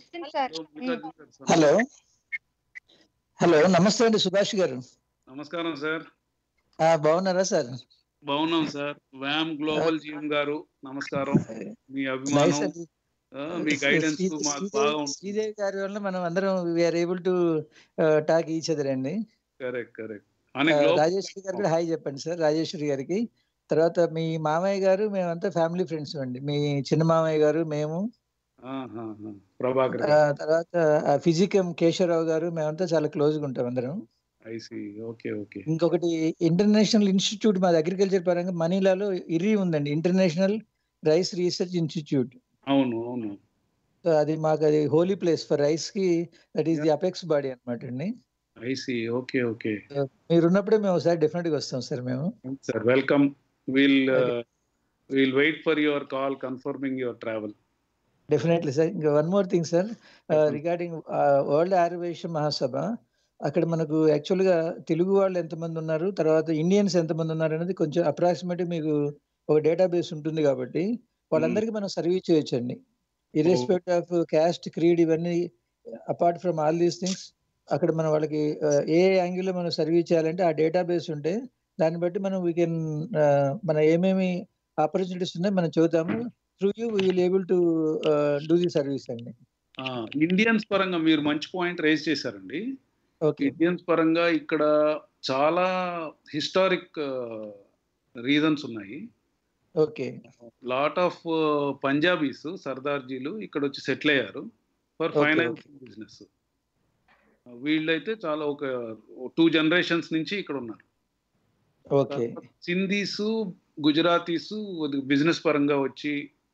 హలో హలో, నమస్తే అండి సుభాష్ గారు. నమస్కారం సార్. బాగున్నారా సార్? బాగున్నాం సార్. వ్యామ్ గ్లోబల్ జిఎం గారు నమస్కారం. మీ అభిమానం, మీ గైడెన్స్ మాకు బాగా ఉంటుంది. శ్రీదేవి గారి వల్ల మనం అందరం we are able to talk each other అండి. కరెక్ట్. రాజేశ్వరి గారు కూడా హాయ్ చెప్పండి సార్, రాజేశ్వరి గారికి. తర్వాత మీ మామయ్య గారు, మేమంతా ఫ్యామిలీ ఫ్రెండ్స్ అండి. మీ చిన్న మామయ్య గారు, మేము, ప్రభాకర్, తర్వాత ఫిజికం కేశవరావు గారు, మేమంతా చాలా క్లోజ్ గా ఉంటాం అందరం. ఇంకొకటి ఇంటర్నేషనల్ ఇన్స్టిట్యూట్ మాది అగ్రికల్చర్ పరంగా మనీలాలో ఇర్రి ఉందండి, ఇంటర్నేషనల్ రైస్ రీసెర్చ్ ఇన్స్టిట్యూట్. అవును. సో అది మాకు అది హోలీ ప్లేస్ ఫర్ రైస్ కి, that is the apex body అన్నమాట అండి. ఓకే. మీరు ఉన్నప్పుడే మేము ఒకసారి డెఫినెట్ గా వస్తాం సార్. మేము sir welcome. We'll wait for your call confirming your travel. Definitely sir. ఇంకా one more thing sir, regarding world Ayurveda Mahasabha, అక్కడ మనకు యాక్చువల్ గా తెలుగు వాళ్ళు ఎంతమంది ఉన్నారు, తర్వాత ఇండియన్స్ ఎంతమంది ఉన్నారు అనేది కొంచెం అప్రాక్సిమేట్ మీకు ఒక డేటాబేస్ ఉంటుంది కాబట్టి వాళ్ళందరికీ మనం సర్వీస్ చేయొచ్చండి, ఇర్రెస్పెక్ట్ ఆఫ్ క్యాస్ట్, క్రీడ్, ఇవన్నీ apart from all these things. అక్కడ మనం వాళ్ళకి ఏ యాంగిల్లో మనం సర్వీస్ చేయాలంటే ఆ డేటాబేస్ ఉంటే దాన్ని బట్టి మనం వీ కెన్ మన ఏమేమి ఆపర్చునిటీస్ ఉన్నాయి మనం చూద్దాము. Through you we will able to do the service అండి. ఇండియన్స్ పరంగా మీరు మంచి పాయింట్ రేజ్ చేశారండి. ఓకే. ఇండియన్స్ పరంగా ఇక్కడ చాలా హిస్టారిక్ రీజన్స్ ఉన్నాయి. ఓకే. లాట్ ఆఫ్ పంజాబీస్ సర్దార్జీలు ఇక్కడ వచ్చి సెటిల్ అయ్యారు ఫర్ ఫైనాన్స్ బిజినెస్. వీళ్ళైతే చాలా ఒక 2 generations నుంచి ఇక్కడ ఉన్నారు. ఓకే. సింధీస్, గుజరాతీస్ బిజినెస్ పరంగా వచ్చి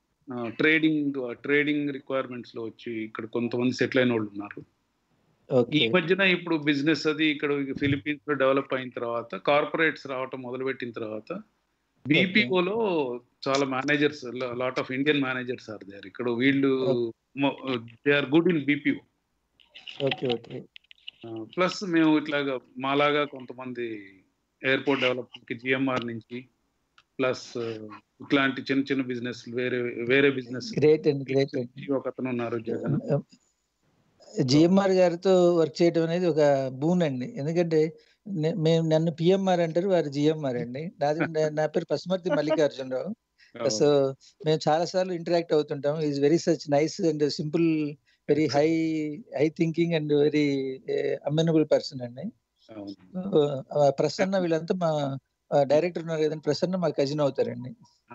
ట్రేడింగ్ రిక్వైర్మెంట్స్ లో వచ్చి ఇక్కడ కొంతమంది సెటిల్ అయిన వాళ్ళు ఉన్నారు. ఈ మధ్యన ఇప్పుడు బిజినెస్ అది ఇక్కడ ఫిలిప్పీన్స్ లో డెవలప్ అయిన తర్వాత కార్పొరేట్స్ రావటం మొదలుపెట్టిన తర్వాత బీపీఓలో చాలా managers, lot of Indian managers are there. ఇక్కడ వీళ్ళు they are good in BPO. Okay. Okay. Plus మేము ఇట్లాగా మాలాగా కొంతమంది ఎయిర్పోర్ట్ డెవలప్మెంట్ కి జిఎంఆర్ నుంచి ప్లస్ ఇట్లాంటి చిన్న చిన్న బిజినెస్ వేరే బిజినెస్ గ్రేట్ అండి. గ్రేట్ అండి. ఒక అతను ఉన్నారు జగన్. జిఎంఆర్ గారితో వర్క్ చేయడం అనేది ఒక బూన్ అండి. ఎందుకంటే మేము నన్ను పిఎంఆర్ అంటారు, వారు జిఎంఆర్ అండి. నా పేరు పసుమర్తి మల్లికార్జునరావు. సో మేము చాలా సార్లు ఇంటరాక్ట్ అవుతుంటాం. Is very such nice and simple, very high thinking and very amenable person అండి. ప్రసన్న వీళ్ళంతా మా డైరెక్టర్ ఉన్నారు కదండి, ప్రసన్న మా కజిన్ అవుతారండి.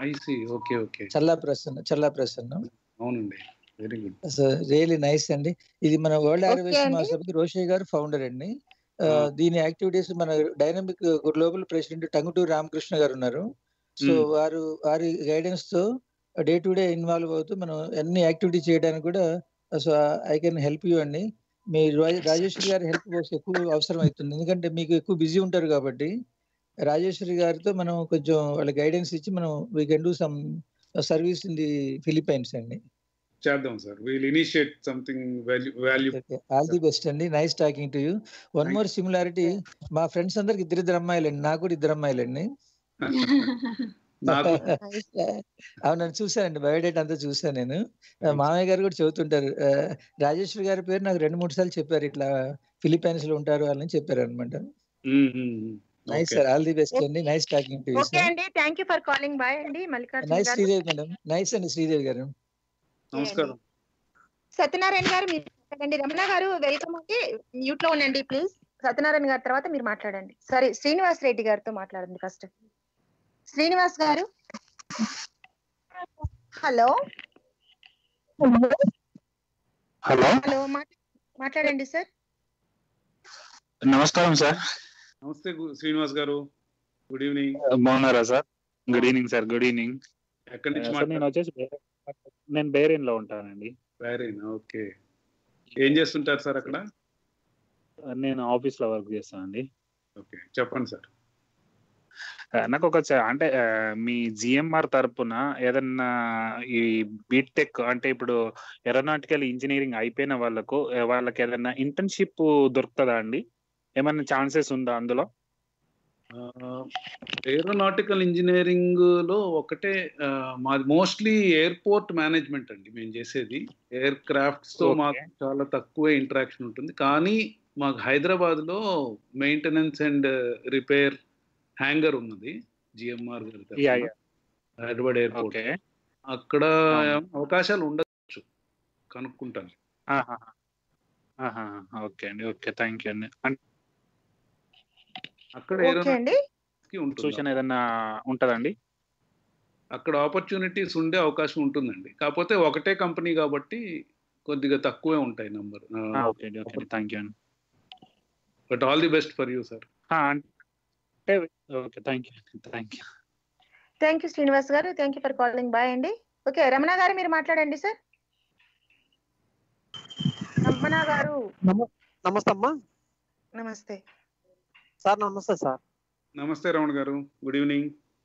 చల్లా ప్రసన్న. అవునండి. Very good. So really nice అండి. ఇది మన వరల్డ్ ఆర్యవేశ మహాసభకి రోషయ్య గారు ఫౌండర్ అండి. దీని యాక్టివిటీస్ మన dynamic global president Tanguturi Ramakrishna garu ఉన్నారు. సో వారి గైడెన్స్ తో డే టు డే ఇన్వాల్వ్ అవుతూ మనం అన్ని యాక్టివిటీ చేయడానికి కూడా so I can help you అండి. మీ రాజేశ్వరి గారి హెల్ప్ ఎక్కువ అవసరం అవుతుంది, ఎందుకంటే మీకు ఎక్కువ బిజీ ఉంటారు కాబట్టి రాజేశ్వరి గారితో మనం కొంచెం వాళ్ళ గైడెన్స్ ఇచ్చి మనం we can do some service in the Philippines అండి. చేద్దాం sir. Will initiate something value. All the best అండి. Nice talking to you. One more similarity, మా ఫ్రెండ్స్ అందరికి ఇద్దరు అమ్మాయిలండి, నాకు కూడా 2 అమ్మాయిలండి. అవునండి, చూసానండి, బయోడేటా అంతా చూసాను నేను. మామయ్య గారు కూడా చెబుతుంటారు, రాజేశ్వరి గారి పేరు నాకు 2-3 సార్లు చెప్పారు, ఇట్లా ఫిలిప్పైన్స్ లో ఉంటారు వాళ్ళని చెప్పారు అనమాట. Nice sir, all the best అండి. Nice talking to you. Okay అండి, థాంక్యూ ఫర్ కాలింగ్. బై అండి మల్లికార్జున గారు. Nice Sridevi madam. నైస్ అండి శ్రీదేవి గారు. నమస్కారం. సత్యనారాయణ గారు మీరు మాట్లాడండి. రమణ గారు వెల్కమ్ అండి, మ్యూట్ లో ఉండండి ప్లీజ్. సత్యనారాయణ గారి తర్వాత మీరు మాట్లాడండి. సరే, శ్రీనివాస్ రెడ్డి గారితో మాట్లాడండి first. Srinivas garu, hello hello hello మాట్లాడండి సార్. నమస్కారం సార్. నమస్తే శ్రీనివాస్ గారు, గుడ్ ఈవినింగ్. బాగున్నారా sir? Good evening sir. Good evening. ఎక్కడి నుంచి నేను వచ్చేసి నేను బహ్రెయిన్ లో ఉంటానండి. Bahrain, okay. ఏం చేస్తుంటారు సార్ అక్కడ? నేను ఆఫీస్ లో వర్క్ చేస్తానండి. ఓకే, చెప్పండి సార్. నాకు ఒక అంటే మీ జిఎంఆర్ తరపున ఏదన్నా ఈ బీటెక్ అంటే ఇప్పుడు ఏరోనాటికల్ ఇంజనీరింగ్ అయిపోయిన వాళ్ళకి ఏదన్నా ఇంటర్న్షిప్ దొరుకుతుందా అండి? ఏమన్నా ఛాన్సెస్ ఉందా అందులో? ఏరోనాటికల్ ఇంజనీరింగ్ లో ఒకటే మాది మోస్ట్లీ ఎయిర్పోర్ట్ మేనేజ్మెంట్ అండి మేము చేసేది. ఎయిర్ క్రాఫ్ట్స్ తో మాకు చాలా తక్కువ ఇంటరాక్షన్ ఉంటుంది. కానీ మాకు హైదరాబాద్ లో మెయింటెనెన్స్ అండ్ రిపేర్ హ్యాంగర్ ఉన్నది జిఎంఆర్ గారి హైదరాబాద్ ఎయిర్పోర్ట్. అక్కడ అవకాశాలు ఉండొచ్చు, కనుక్కుంటాను. ఓకే అండి, ఓకే, థ్యాంక్ యూ అండి. అక్కడ ఏదన్నా ఉంటదండి? అక్కడ ఆపర్చునిటీస్ ఉండే అవకాశం ఉంటుందండి. కాకపోతే ఒకటే కంపెనీ కాబట్టి కొద్దిగా తక్కువే ఉంటాయి నంబర్. థ్యాంక్ యూ అండి. But all the best for you sir. Okay, thank you. Thank you Srinivas garu, thank you for calling. Bye అండి. ఓకే, రమణ గారు మీరు మాట్లాడండి సార్. రమణ గారు. నమస్తే అమ్మా. నమస్తే సార్. నమస్తే సార్. నమస్తే రమణ గారు, గుడ్ ఈవినింగ్.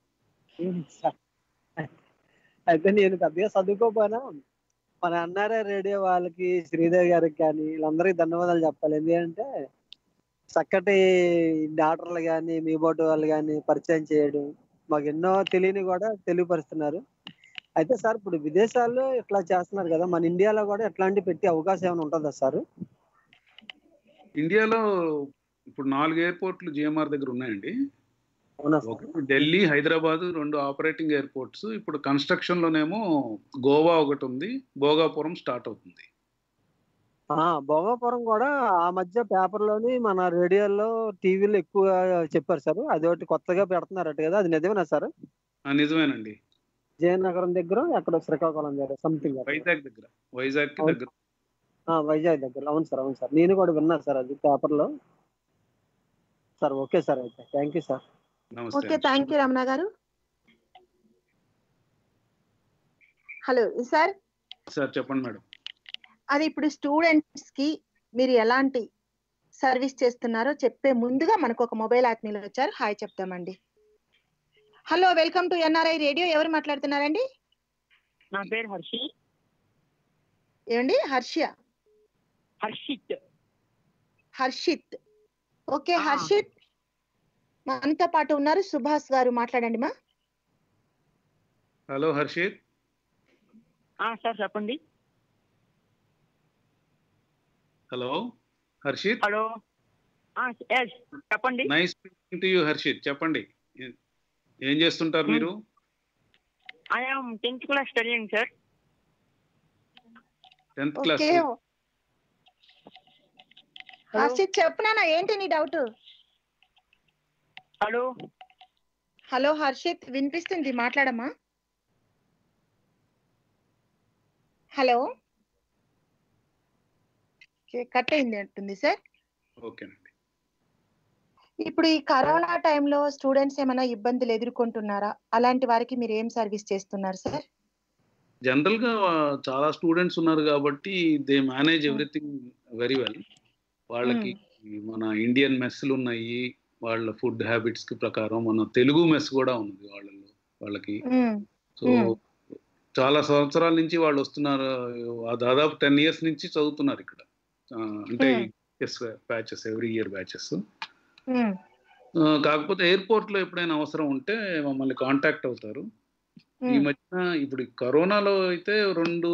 అయితే నేను పెద్దగా చదువుకోపోయినా మన అన్నారా రేడియో వాళ్ళకి, శ్రీదేవి గారికి కానీ వీళ్ళందరికీ ధన్యవాదాలు చెప్పాలి. ఎందుకంటే చక్కటి డాక్టర్లు కానీ మీ బోటు వాళ్ళు కానీ పరిచయం చేయడం, మాకు ఎన్నో తెలియని కూడా తెలియపరుస్తున్నారు. అయితే సార్, ఇప్పుడు విదేశాల్లో ఇట్లా చేస్తున్నారు కదా, మన ఇండియాలో కూడా ఎట్లాంటి పెట్టే అవకాశం ఏమైనా ఉంటుందా సార్? ఇండియాలో ఇప్పుడు 4 ఎయిర్పోర్ట్లు జిఎంఆర్ దగ్గర ఉన్నాయండి. Delhi, Hyderabad 2 operating airports. ఇప్పుడు కన్స్ట్రక్షన్ లోనేమో గోవా ఒకటి ఉంది, భోగాపురం స్టార్ట్ అవుతుంది. భోగాపురం కూడా ఆ మధ్య పేపర్లోని మన రేడియోలో టీవీలో ఎక్కువ చెప్పారు సార్. అది ఒకటి కొత్తగా పెడుతున్నారట కదా, అది నిజమేనా సార్? నిజమేనండి. జయనగరం దగ్గర ఎక్కడ శ్రీకాకుళం దగ్గర సంథింగ్ వైజాగ్ దగ్గర. వైజాగ్ దగ్గర. వైజాగ్ దగ్గర. అవును సార్, అవును సార్, నేను కూడా విన్నాను సార్ అది పేపర్లో సార్. ఓకే సార్, అయితే thank you sir. Okay, thank you Ramana garu. Hello sir. Sir చెప్పండి మేడం. అది ఇప్పుడు స్టూడెంట్స్ కి మీరు ఎలాంటి సర్వీస్ చేస్తున్నారో చెప్పే ముందుగా మనకు ఒక మొబైల్ ఆత్మీయులు వచ్చారు. హాయ్ చెప్తామండి. Hello, welcome to NRI radio. ఎవరు మాట్లాడుతున్నారండి? నా పేరు హర్షిత్. ఏమండి? హర్షిత్. ఓకే హర్షిత్, మనతో పాటు ఉన్నారు సుభాష్ గారు. మాట్లాడండి మా. హలో హర్షిత్. సార్ చెప్పండి. హలో హర్షిత్. హలో చెప్పండి. Nice speaking to you Harshit. చెప్పండి, ఏం చేస్తుంటారు మీరు? I am 10th class studying sir. 10th class. Harshit చెప్పునా, ఏంటి నీ డౌట్? హలో హర్షిత్, వినిపిస్తుంది, మాట్లాడమ్మా. హలో, కట్ అయింది అంటుంది సార్. ఓకేనండి. ఇప్పుడు ఈ కరోనా టైంలో స్టూడెంట్స్ ఏమైనా ఇబ్బందులు ఎదుర్కొంటున్నారా? అలాంటి వారికి మీరు ఏం సర్వీస్ చేస్తున్నారు సార్? జనరల్ గా చాలా స్టూడెంట్స్ ఉన్నారు కాబట్టి they manage everything very well. వాళ్ళకి మన ఇండియన్ మెస్లు ఉన్నాయి, వాళ్ళ ఫుడ్ హ్యాబిట్స్ కి ప్రకారం. మన తెలుగు మెస్ కూడా ఉంది వాళ్ళకి. సో చాలా సంవత్సరాల నుంచి వాళ్ళు వస్తున్నారు. దాదాపు 10 years నుంచి చదువుతున్నారు ఇక్కడ. అంటే బ్యాచెస్, ఎవ్రీ ఇయర్ బ్యాచెస్. కాకపోతే ఎయిర్పోర్ట్ లో ఎప్పుడైనా అవసరం ఉంటే మమ్మల్ని కాంటాక్ట్ అవుతారు. ఈ మధ్యన ఇప్పుడు కరోనాలో అయితే 2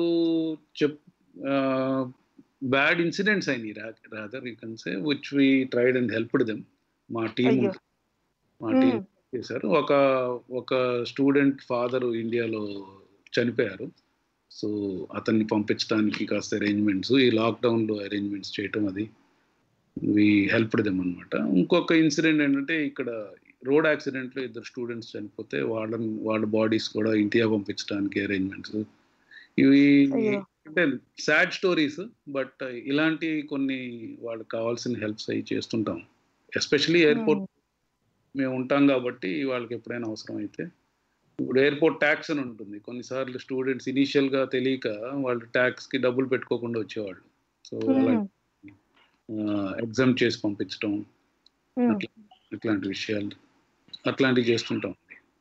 బ్యాడ్ ఇన్సిడెంట్స్ అయినాయి. Rather you can say which we tried and helped them. మా టీం చేశారు. ఒక స్టూడెంట్ ఫాదర్ ఇండియాలో చనిపోయారు. సో అతన్ని పంపించడానికి కాస్త అరేంజ్మెంట్స్, ఈ లాక్డౌన్లో అరేంజ్మెంట్స్ చేయటం, అది వి హెల్ప్డ్ దెమ్ అనమాట. ఇంకొక ఇన్సిడెంట్ ఏంటంటే, ఇక్కడ రోడ్ యాక్సిడెంట్లో 2 స్టూడెంట్స్ చనిపోతే వాళ్ళ బాడీస్ కూడా ఇండియా పంపించడానికి అరేంజ్మెంట్స్. ఇవి అంటే సాడ్ స్టోరీస్, బట్ ఇలాంటి కొన్ని వాళ్ళకి కావాల్సిన హెల్ప్స్ అవి చేస్తుంటాం. ఎస్పెషలీ ఎయిర్పోర్ట్ మేము ఉంటాం కాబట్టి వాళ్ళకి ఎప్పుడైనా అవసరం అయితే. ఇప్పుడు ఎయిర్పోర్ట్ ట్యాక్స్ అని ఉంటుంది. కొన్నిసార్లు స్టూడెంట్స్ ఇనీషియల్గా తెలియక వాళ్ళు ట్యాక్స్కి డబ్బులు పెట్టుకోకుండా వచ్చేవాళ్ళు. సో అలా ఎగ్జామ్ చేసి పంపించడం, ఇట్లాంటి విషయాలు అట్లాంటివి చేస్తుంటాం.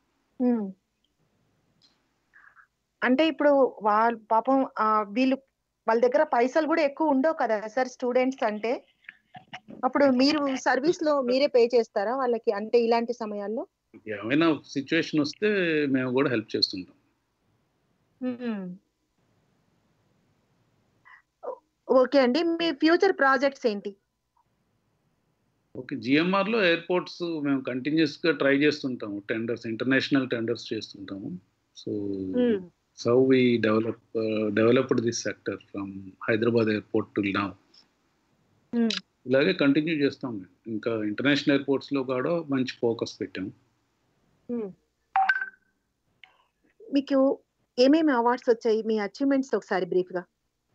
అంటే ఇప్పుడు వాళ్ళ పాపం వాళ్ళ దగ్గర పైసలు కూడా ఎక్కువ ఉండవు కదా సార్ స్టూడెంట్స్ అంటే. అప్పుడు మీరు సర్వీస్ లో మీరే పే చేస్తారా వాళ్ళకి? అంటే ఇలాంటి సమయాల్లో ఏమైనా సిచ్యువేషన్ వస్తే మేము కూడా హెల్ప్ చేస్తుంటాం. ఓకే అండి, మీ ఫ్యూచర్ ప్రాజెక్ట్స్ ఏంటి? ఓకే, జిఎంఆర్ లో ఎయిర్పోర్ట్స్ మేము కంటిన్యూస్ గా ట్రై చేస్తుంటాము. టెండర్స్, ఇంటర్నేషనల్ టెండర్స్ చేస్తుంటాము. So we developed this sector from Hyderabad airport till now. ఇలాగే కంటిన్యూ చేస్తాం. ఇంకా ఇంటర్నేషనల్ ఎయిర్పోర్ట్స్ లో కూడా మంచి ఫోకస్ పెట్టాము. మీకు ఏమేమి అవార్డ్స్ వచ్చాయి? మీ అచీవ్మెంట్స్ ఒకసారి బ్రీఫ్ గా.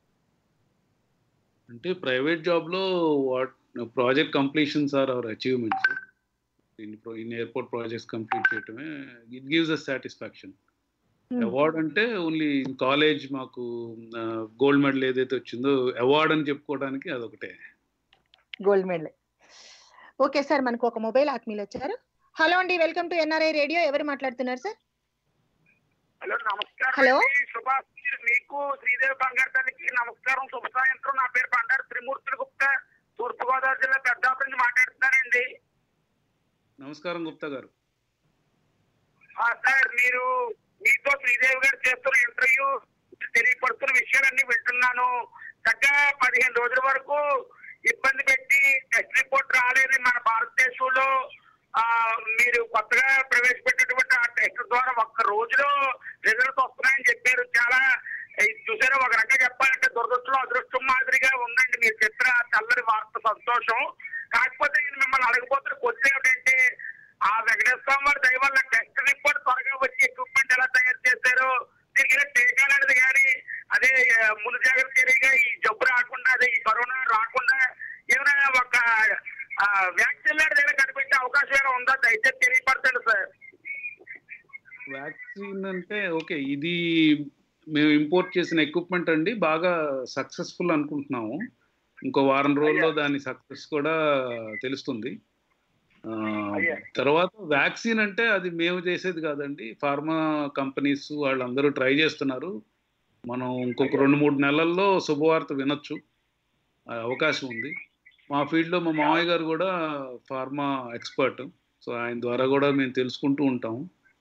అంటే ప్రైవేట్ జాబ్ లో project completions are our achievements. In airport projects complete చేయటమే it gives a satisfaction. Award అంటే ఓన్లీ కాలేజ్ మాకు గోల్డ్ మెడల్ ఏదైతే వచ్చిందో అవార్డ్ అని చెప్పుకోవడానికి అదొకటే. Gold medal. ఓకే సార్, మనకు ఒక మొబైల్ ఆత్మీయులు వచ్చారు. హలో అండి, వెల్కమ్ టు ఎన్ఆర్ఐ రేడియో. ఎవరు మాట్లాడుతున్నారు సార్? హలో, నమస్కారం. హలో, సుభాష్, మీకు శ్రీదేవి బంగారతానికి నమస్కారం. శుభ సాయంత్రం. నా పేరు బండారు త్రిమూర్తులు గుప్తా, తూర్పుగోదావరి జిల్లా పెద్దాపురం నుంచి మాట్లాడుతున్నానండి. నమస్కారం గుప్తా గారు. సార్, మీతో శ్రీదేవి గారు చేస్తున్న ఇంటర్వ్యూ తెలియపడుతున్న విషయాలన్నీ వింటున్నాను. చక్కగా 15 రోజుల వరకు ఇబ్బంది పెట్టి టెస్ట్ రిపోర్ట్ రాలేదు మన భారతదేశంలో. మీరు కొత్తగా ప్రవేశపెట్టినటువంటి ఆ టెస్ట్ ద్వారా ఒక్క రోజులో రిజల్ట్స్ వస్తున్నాయని చెప్పారు. చాలా చూసారు, ఒక రకంగా చెప్పాలంటే దురదృష్టం అదృష్టం మాదిరిగా ఉందండి మీరు చెప్పిన చల్లని వార్త. సంతోషం. కాకపోతే నేను మిమ్మల్ని అడగబోతున్న క్వశ్చన్ ఏమిటంటే, ఆ వెంకటేశ్వర వారి దయ వల్ల టెస్ట్ రిపోర్ట్ త్వరగా వచ్చి ఎక్విప్మెంట్ ఎలా తయారు చేశారు, దీనికి టీకాలు అనేది కానీ అదే ముందు జాగ్రత్త చర్యగా ఈ జబ్బు రాకుండా, అదే ఈ కరోనా రాకుండా ఏమైనా ఒక వ్యాక్సిన్ లాంటిది ఏమైనా కనిపెట్టే అవకాశం ఏమైనా ఉందా? దయచేసి తెలియపరచండి సార్. వ్యాక్సిన్ అంటే ఓకే, ఇది మేము ఇంపోర్ట్ చేసిన ఎక్విప్మెంట్ అండి, బాగా సక్సెస్ఫుల్ అనుకుంటున్నాము. ఇంకో వారం రోజుల్లో దాని సక్సెస్ కూడా తెలుస్తుంది. తర్వాత వ్యాక్సిన్ అంటే అది మేము చేసేది కాదండి, ఫార్మా కంపెనీస్ వాళ్ళందరూ ట్రై చేస్తున్నారు. మనం ఇంకొక 2-3 నెలల్లో శుభవార్త వినొచ్చు, అవకాశం ఉంది. మా ఫీల్డ్లో మా మామయ్య గారు కూడా ఫార్మా ఎక్స్పర్ట్, సో ఆయన ద్వారా కూడా మేము తెలుసుకుంటూ ఉంటాము.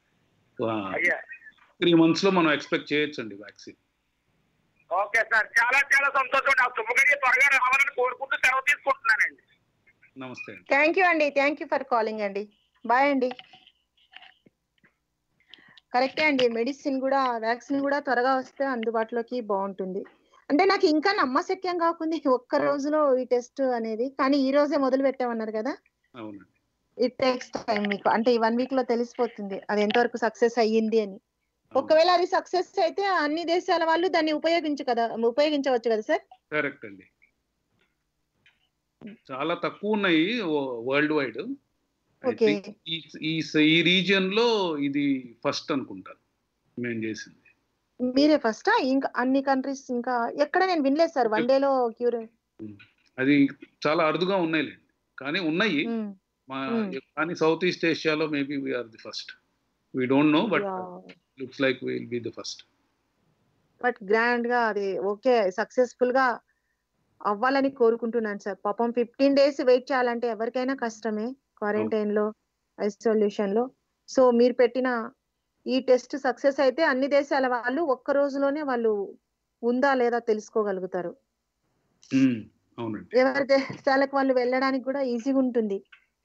3 months లో మనం ఎక్స్పెక్ట్ చేయొచ్చండి వ్యాక్సిన్. ఓకే సార్, చాలా చాలా సంతోషం. ఆ శుభగడియ త్వరగా రావాలని కోరుకుంటూ సెలవు తీసుకుంటున్నానండి. నమస్తే. థ్యాంక్ యూ అండి, థ్యాంక్ యూ ఫర్ కాలింగ్ అండి. బాయ్ అండి. కరెక్టే అండి, మెడిసిన్ కూడా వ్యాక్సిన్ కూడా త్వరగా వస్తే అందుబాటులోకి బాగుంటుంది. అంటే నాకు ఇంకా నమ్మశక్యం కాకుండా ఒక్క రోజులో ఈ టెస్ట్ అనేది, కానీ ఈ రోజే మొదలు పెట్టామన్నారు కదా. అవునండి. It takes time. మీకు అంటే ఈ 1 week లో తెలిసిపోతుంది అది ఎంతవరకు సక్సెస్ అయ్యింది అని. ఒకవేళ అది సక్సెస్ అయితే అన్ని దేశాల వాళ్ళు దాన్ని ఉపయోగించవచ్చు కదా సార్? కరెక్ట్ అండి. చాలా తక్కువ ఉన్నాయి వరల్డ్ వైడ్. ఈ రీజియన్ లో ఇది ఫస్ట్ అనుకుంటాను మేము చేసింది. మీరే ఫస్ట్? ఇంకా అన్ని కంట్రీస్ ఇంకా ఎక్కడ నేను వినలేదు సార్. 1 day లో క్యూర్ అది చాలా అరుదుగా ఉన్నాయి, కానీ ఉన్నాయి. కానీ సౌత్ ఈస్ట్ ఏషియాలో maybe we are the first. We don't know, but looks like we will be the first. But grand గా అది ఓకే, సక్సెస్ఫుల్ గా అవ్వాలని కోరుకుంటున్నాను సార్. పాపం 15 days వెయిట్ చేయాలంటే ఎవరికైనా కష్టమే, క్వారంటైన్ లో, ఐసోలేషన్ లో. సో మీరు పెట్టిన ఈ టెస్ట్ సక్సెస్ అయితే అన్ని దేశాల వాళ్ళు ఒక్క రోజులోనే వాళ్ళు ఉందా లేదా తెలుసుకోగలుగుతారు. ఎవరి దేశాలకు వాళ్ళు వెళ్ళడానికి కూడా ఈజీగా ఉంటుంది.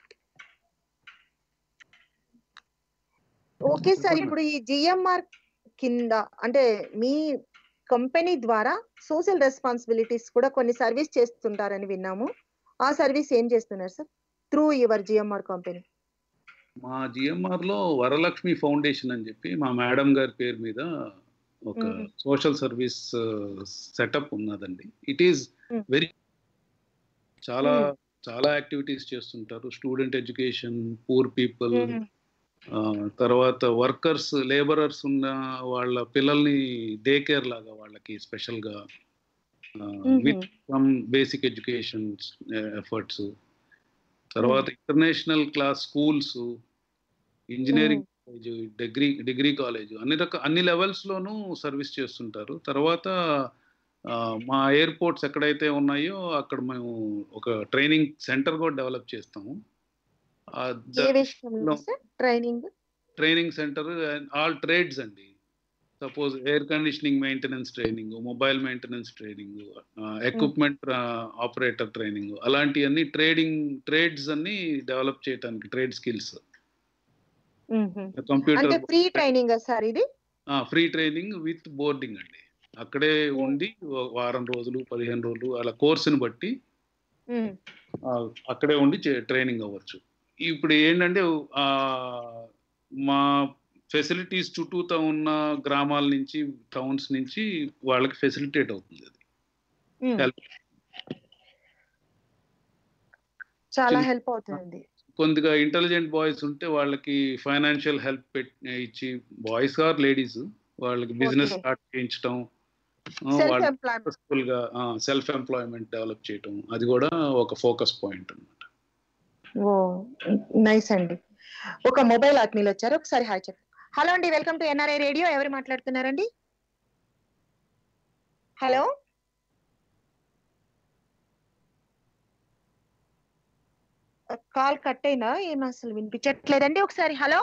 ఓకే సార్, ఇప్పుడు ఈ జిఎంఆర్ కింద అంటే మీ కంపెనీ ద్వారా సోషల్ రెస్పాన్సిబిలిటీస్ కూడా కొన్ని సర్వీస్ చేస్తుంటారని విన్నాము. ఆ సర్వీస్ ఏం చేస్తున్నారు sir through your GMR company? మా జిఎంఆర్ లో వరలక్ష్మి ఫౌండేషన్ అని చెప్పి మా మేడం గారి పేరు మీద ఒక సోషల్ సర్వీస్ సెటప్ ఉన్నదండి. ఇట్ ఈస్ వెరీ చాలా చాలా యాక్టివిటీస్ చేస్తుంటారు. స్టూడెంట్ ఎడ్యుకేషన్, పూర్ పీపుల్, తర్వాత వర్కర్స్, లేబరర్స్ ఉన్న వాళ్ళ పిల్లల్ని డే కేర్ లాగా వాళ్ళకి స్పెషల్ గా with some basic education efforts, తర్వాత international class schools, engineering college, degree college, అన్ని లెవెల్స్ లోనూ సర్వీస్ చేస్తుంటారు. తర్వాత మా ఎయిర్పోర్ట్స్ ఎక్కడైతే ఉన్నాయో అక్కడ మేము ఒక ట్రైనింగ్ సెంటర్ కూడా డెవలప్ చేస్తాము. ట్రైనింగ్ సెంటర్ ఆల్ ట్రేడ్స్ అండి. Suppose air conditioning maintenance training, mobile maintenance training, equipment operator training, అలాంటివన్నీ ట్రేడ్స్ అన్ని డెవలప్ చేయడానికి, trade skills. Computer free training sir ఇది? ఫ్రీ ట్రైనింగ్ విత్ బోర్డింగ్ అండి. అక్కడే ఉండి వారం రోజులు, 15 రోజులు అలా కోర్సుని బట్టి అక్కడే ఉండి ట్రైనింగ్ అవ్వచ్చు. ఇప్పుడు ఏంటంటే మా ఫెసిలిటీస్ చుట్టూతో ఉన్న గ్రామాల నుంచి, టౌన్స్ నుంచి వాళ్ళకి ఫెసిలిటేట్ అవుతుంది. అది చాలా హెల్ప్ అవుతుంది. కొద్దిగా ఇంటెలిజెంట్ బాయ్స్ ఉంటే వాళ్ళకి financial help successful or ladies వాళ్ళకి బిజినెస్ స్టార్ట్ చేయించడం, సక్సెస్ఫుల్ గా సెల్ఫ్ ఎంప్లాయ్మెంట్ డెవలప్ చేయటం, అది కూడా ఒక ఫోకస్ పాయింట్ అన్నమాట. ఓ నైస్ అండి. ఒక మొబైల్ ఆత్మీయులు వచ్చారు, ఒకసారి హాయ్ చెప్పండి. హలో అండి, వెల్కమ్ టు ఎన్ఆర్ఐ రేడియో. ఎవరు మాట్లాడుతున్నారండి? హలో, కాల్ కట్ అయినా ఏం అసలు వినిపించట్లేదండి. ఒకసారి హలో.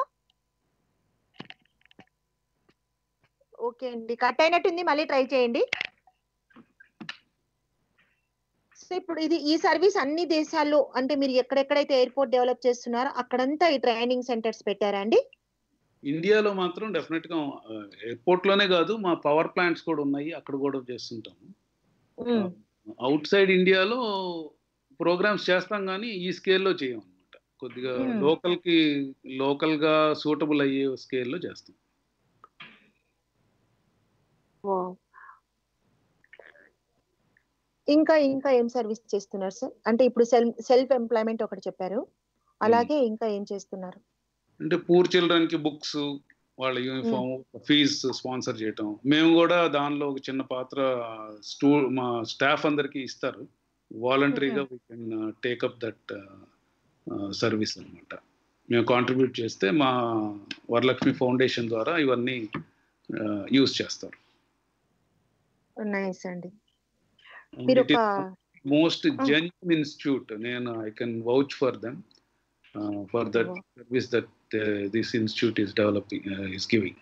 ఓకే అండి, కట్ అయినట్టుంది, మళ్ళీ ట్రై చేయండి. సో ఇప్పుడు ఈ సర్వీస్ అన్ని దేశాల్లో అంటే మీరు ఎక్కడెక్కడైతే ఎయిర్పోర్ట్ డెవలప్ చేస్తున్నారో అక్కడంతా ఈ ట్రైనింగ్ సెంటర్స్ పెట్టారా అండి? ఇండియాలో మాత్రం డెఫినెట్ గా ఎయిర్పోర్ట్ లోనే కాదు, మా పవర్ ప్లాంట్స్ కూడా ఉన్నాయి, అక్కడ కూడా చేస్తుంటాము. అవుట్ సైడ్ ఇండియాలో ప్రోగ్రామ్స్ చేస్తాం కానీ ఈ స్కేల్లో చేయం అనమాట. కొద్దిగా లోకల్ గా సూటబుల్ అయ్యే స్కేల్లో చేస్తాం. ఇంకా ఏం సర్వీస్ చేస్తున్నారు సార్? అంటే ఇప్పుడు సెల్ఫ్ ఎంప్లాయ్మెంట్ ఒకటి చెప్పారు, అలాగే ఇంకా ఏం చేస్తున్నారు? అంటే పూర్ చిల్డ్రన్ కి బుక్స్, వాళ్ళ యూనిఫామ్, ఫీజ్ స్పాన్సర్ చేయటం. మేము కూడా దానిలో ఒక చిన్న పాత్ర మా స్టాఫ్ అందరికి ఇస్తారు. వాలంటరీగా we can take up that service అనమాట. మేము కాంట్రిబ్యూట్ చేస్తే మా వరలక్ష్మి ఫౌండేషన్ ద్వారా ఇవన్నీ యూజ్ చేస్తారు. నైస్ అండి. Most genuine institute. నేను I can vouch for them for that service that this institute is developing is giving.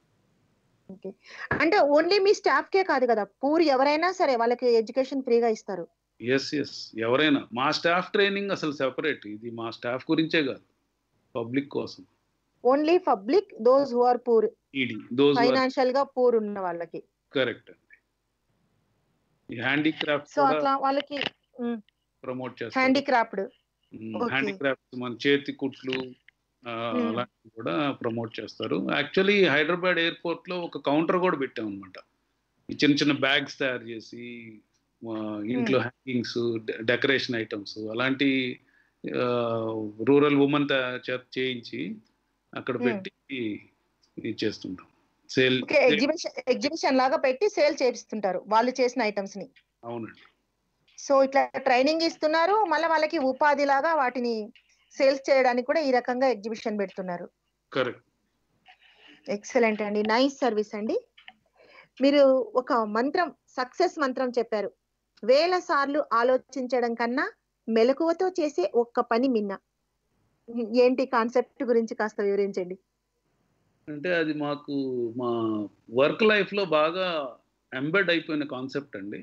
అంటే ఓన్లీ మీ స్టాఫ్ కే కాదు కదా, పూర్ ఎవరైనా సరే వాళ్ళకి ఎడ్యుకేషన్ ఫ్రీగా ఇస్తారు? ఎస్ ఎవరైనా. మా స్టాఫ్ ట్రైనింగ్ అసలు సెపరేట్. ఇది మా స్టాఫ్ గురించే కాదు, పబ్లిక్ కోసం. Only public, those who are poor, financial గా పూర్ ఉన్న వాళ్ళకి. కరెక్ట్ అండి. ఈ హ్యాండీక్రాఫ్ట్ సో అట్లా వాళ్ళకి ప్రమోట్ చేస్తారు. హ్యాండీక్రాఫ్ట్ మన చేతి కుట్లు అలాంటివి కూడా ప్రమోట్ చేస్తారు. యాక్చువల్లీ హైదరాబాద్ ఎయిర్పోర్ట్ లో ఒక కౌంటర్ కూడా పెట్టాం అనమాట. చిన్న చిన్న బ్యాగ్స్ తయారు చేసి ఇంట్లో హ్యాంగింగ్స్, డెకరేషన్ ఐటమ్స్ అలాంటి రూరల్ ఉమెన్ చేయించి అక్కడ పెట్టి చేస్తుంటాం. సేల్ ఎగ్జిబిషన్ లాగా పెట్టి సేల్ చేపిస్తుంటారు వాళ్ళు చేసిన ఐటమ్స్ ని. అవునండి. సో ఇట్లా ట్రైనింగ్ ఇస్తున్నారు, మళ్ళీ వాళ్ళకి ఉపాధి లాగా వాటిని సేల్స్ చేయడానికి కూడా ఈ రకంగా ఎగ్జిబిషన్ పెడుతున్నారు. కరెక్ట్. ఎక్సలెంట్ అండి, నైస్ సర్వీస్ అండి. మీరు ఒక మంత్రం, సక్సెస్ మంత్రం చెప్పారు, వేల సార్లు ఆలోచించడం కన్నా మెలకువతో చేసే ఒక్క పని మిన్న. ఏంటి కాన్సెప్ట్ గురించి కాస్త వివరించండి. అంటే అది మాకు మా వర్క్ లైఫ్ లో బాగా ఎంబెడ్ అయిపోయిన కాన్సెప్ట్ అండి.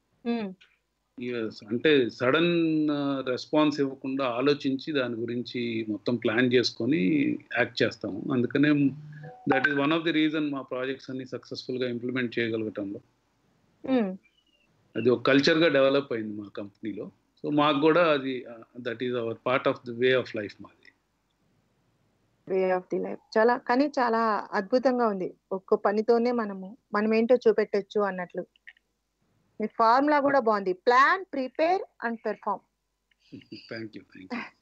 అంటే సడన్ రెస్పాన్స్ ఇవ్వకుండా ఆలోచించి దాని గురించి మొత్తం ప్లాన్ చేసుకొని యాక్ట్ చేస్తాము. అందుకనే that is one of the reason మా ప్రాజెక్ట్స్ అన్ని సక్సెస్ఫుల్ గా ఇంప్లిమెంట్ చేయగలగటంలో. అది ఒక కల్చర్ గా డెవలప్ అయింది మా కంపెనీలో. సో మాకు కూడా అది that is our part of the way of life. మాది వే ఆఫ్ ది లైఫ్. చాలా అద్భుతంగా ఉంది. ఒక్క పనితోనే మనం ఏంటో చూపెట్టొచ్చు అన్నట్లు. మీ ఫార్ములా కూడా బాగుంది, plan, prepare and perform. Thank you.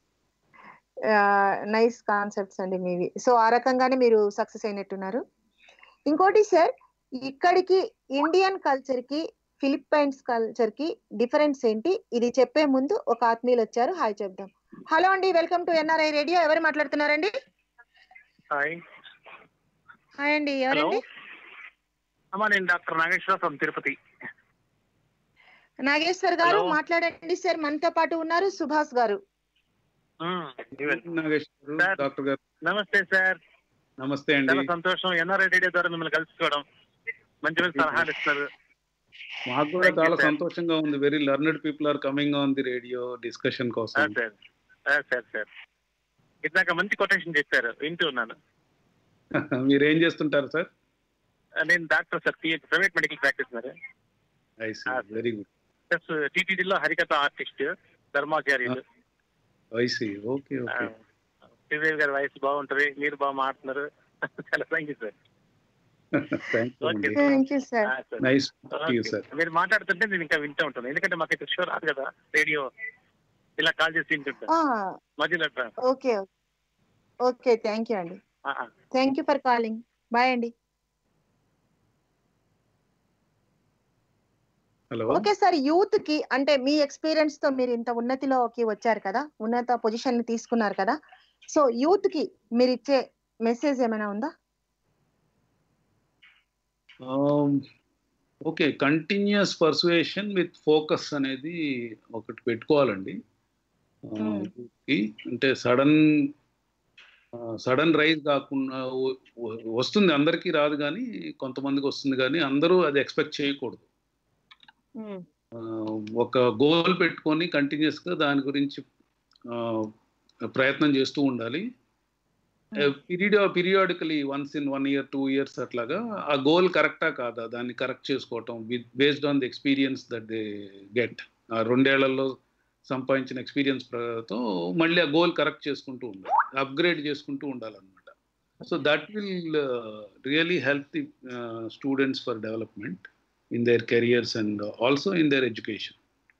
Nice concepts అండి మీవి. సో ఆ రకంగానే మీరు సక్సెస్ అయినట్టున్నారు. ఇంకోటి సార్, ఇక్కడికి ఇండియన్ కల్చర్ కి ఫిలిప్పైన్స్ కల్చర్ కి డిఫరెన్స్ ఏంటి? ఇది చెప్పే ముందు ఒక ఆత్మీయులు వచ్చారు, హాయ్ చెప్దాం. హలో అండి, వెల్కమ్ టు ఎన్ఆర్ఐ రేడియో. ఎవరు మాట్లాడుతున్నారండి? హాయ్ అండి, ఎవరండి? నేను డాక్టర్ నాగేశ్వర ఫ్రమ్ తిరుపతి. నాగేశ్వర్ గారు మాట్లాడండి సార్. మనతో పాటు ఉన్నారు సుభాష్ గారు. డాక్టర్ గారు నమస్తే సార్. నమస్తే అండి. చాలా సంతోషం ఎన్ఆర్ఐ రేడియో ద్వారా మిమ్మల్ని కలుసుకోవడం. మంచి మంచి సలహాలు ఇస్తున్నారు. మాకు కూడా చాలా సంతోషంగా ఉంది. Very learned people are coming on the radio discussion కోసం. సార్ ఇందాక మంచి కొటేషన్ చెప్పారు, వింటూ ఉన్నాను. మీరు ఏం చేస్తుంటారు సార్? నేను doctor sir, private medical practice మరి. Very good. ప్లస్ టీటీడీలో హరికథ ఆర్టిస్ట్, ధర్మాచార్యులు. ఓకే. శ్రీదేవి గారి వాయిస్ బాగుంటది, మీరు బాగా మాట్లాడుతున్నారు. చాలా థ్యాంక్ యూ సార్. మీరు మాట్లాడుతుంటే నేను ఇంకా వింటూ ఉంటాను, ఎందుకంటే మాకు ఇక్కడ షో రాదు కదా రేడియో, ఇలా కాల్ చేసి వింటుంటాను మధ్యలో. ఓకే, థ్యాంక్ యూ అండి. Thank you for calling. Bye అండి. ఓకే సార్, యూత్ కి అంటే మీ ఎక్స్పీరియన్స్ తో మీరు ఇంత ఉన్నతిలోకి వచ్చారు కదా, ఉన్నత పొజిషన్ ని తీసుకున్నారు కదా, సో యూత్ కి మీరు ఇచ్చే మెసేజ్ ఏమైనా ఉందా? Okay, continuous persuasion with focus అనేది ఒకటి పెట్టుకోవాలండి. అంటే సడన్ రైజ్ కాకుండా వస్తుంది, అందరికీ రాదు కానీ కొంతమందికి వస్తుంది, కానీ అందరూ అది ఎక్స్పెక్ట్ చేయకూడదు. ఒక గోల్ పెట్టుకొని కంటిన్యూస్గా దాని గురించి ప్రయత్నం చేస్తూ ఉండాలి. Periodically once in 1 year 2 years అట్లాగా ఆ గోల్ కరెక్టా కాదా దాన్ని కరెక్ట్ చేసుకోవటం based on the experience that they get. ఆ 2 ఏళ్లలో సంపాదించిన ఎక్స్పీరియన్స్తో మళ్ళీ ఆ గోల్ కరెక్ట్ చేసుకుంటూ ఉండాలి, అప్గ్రేడ్ చేసుకుంటూ ఉండాలన్నమాట. So that will really help the students for development in their careers and also in their education.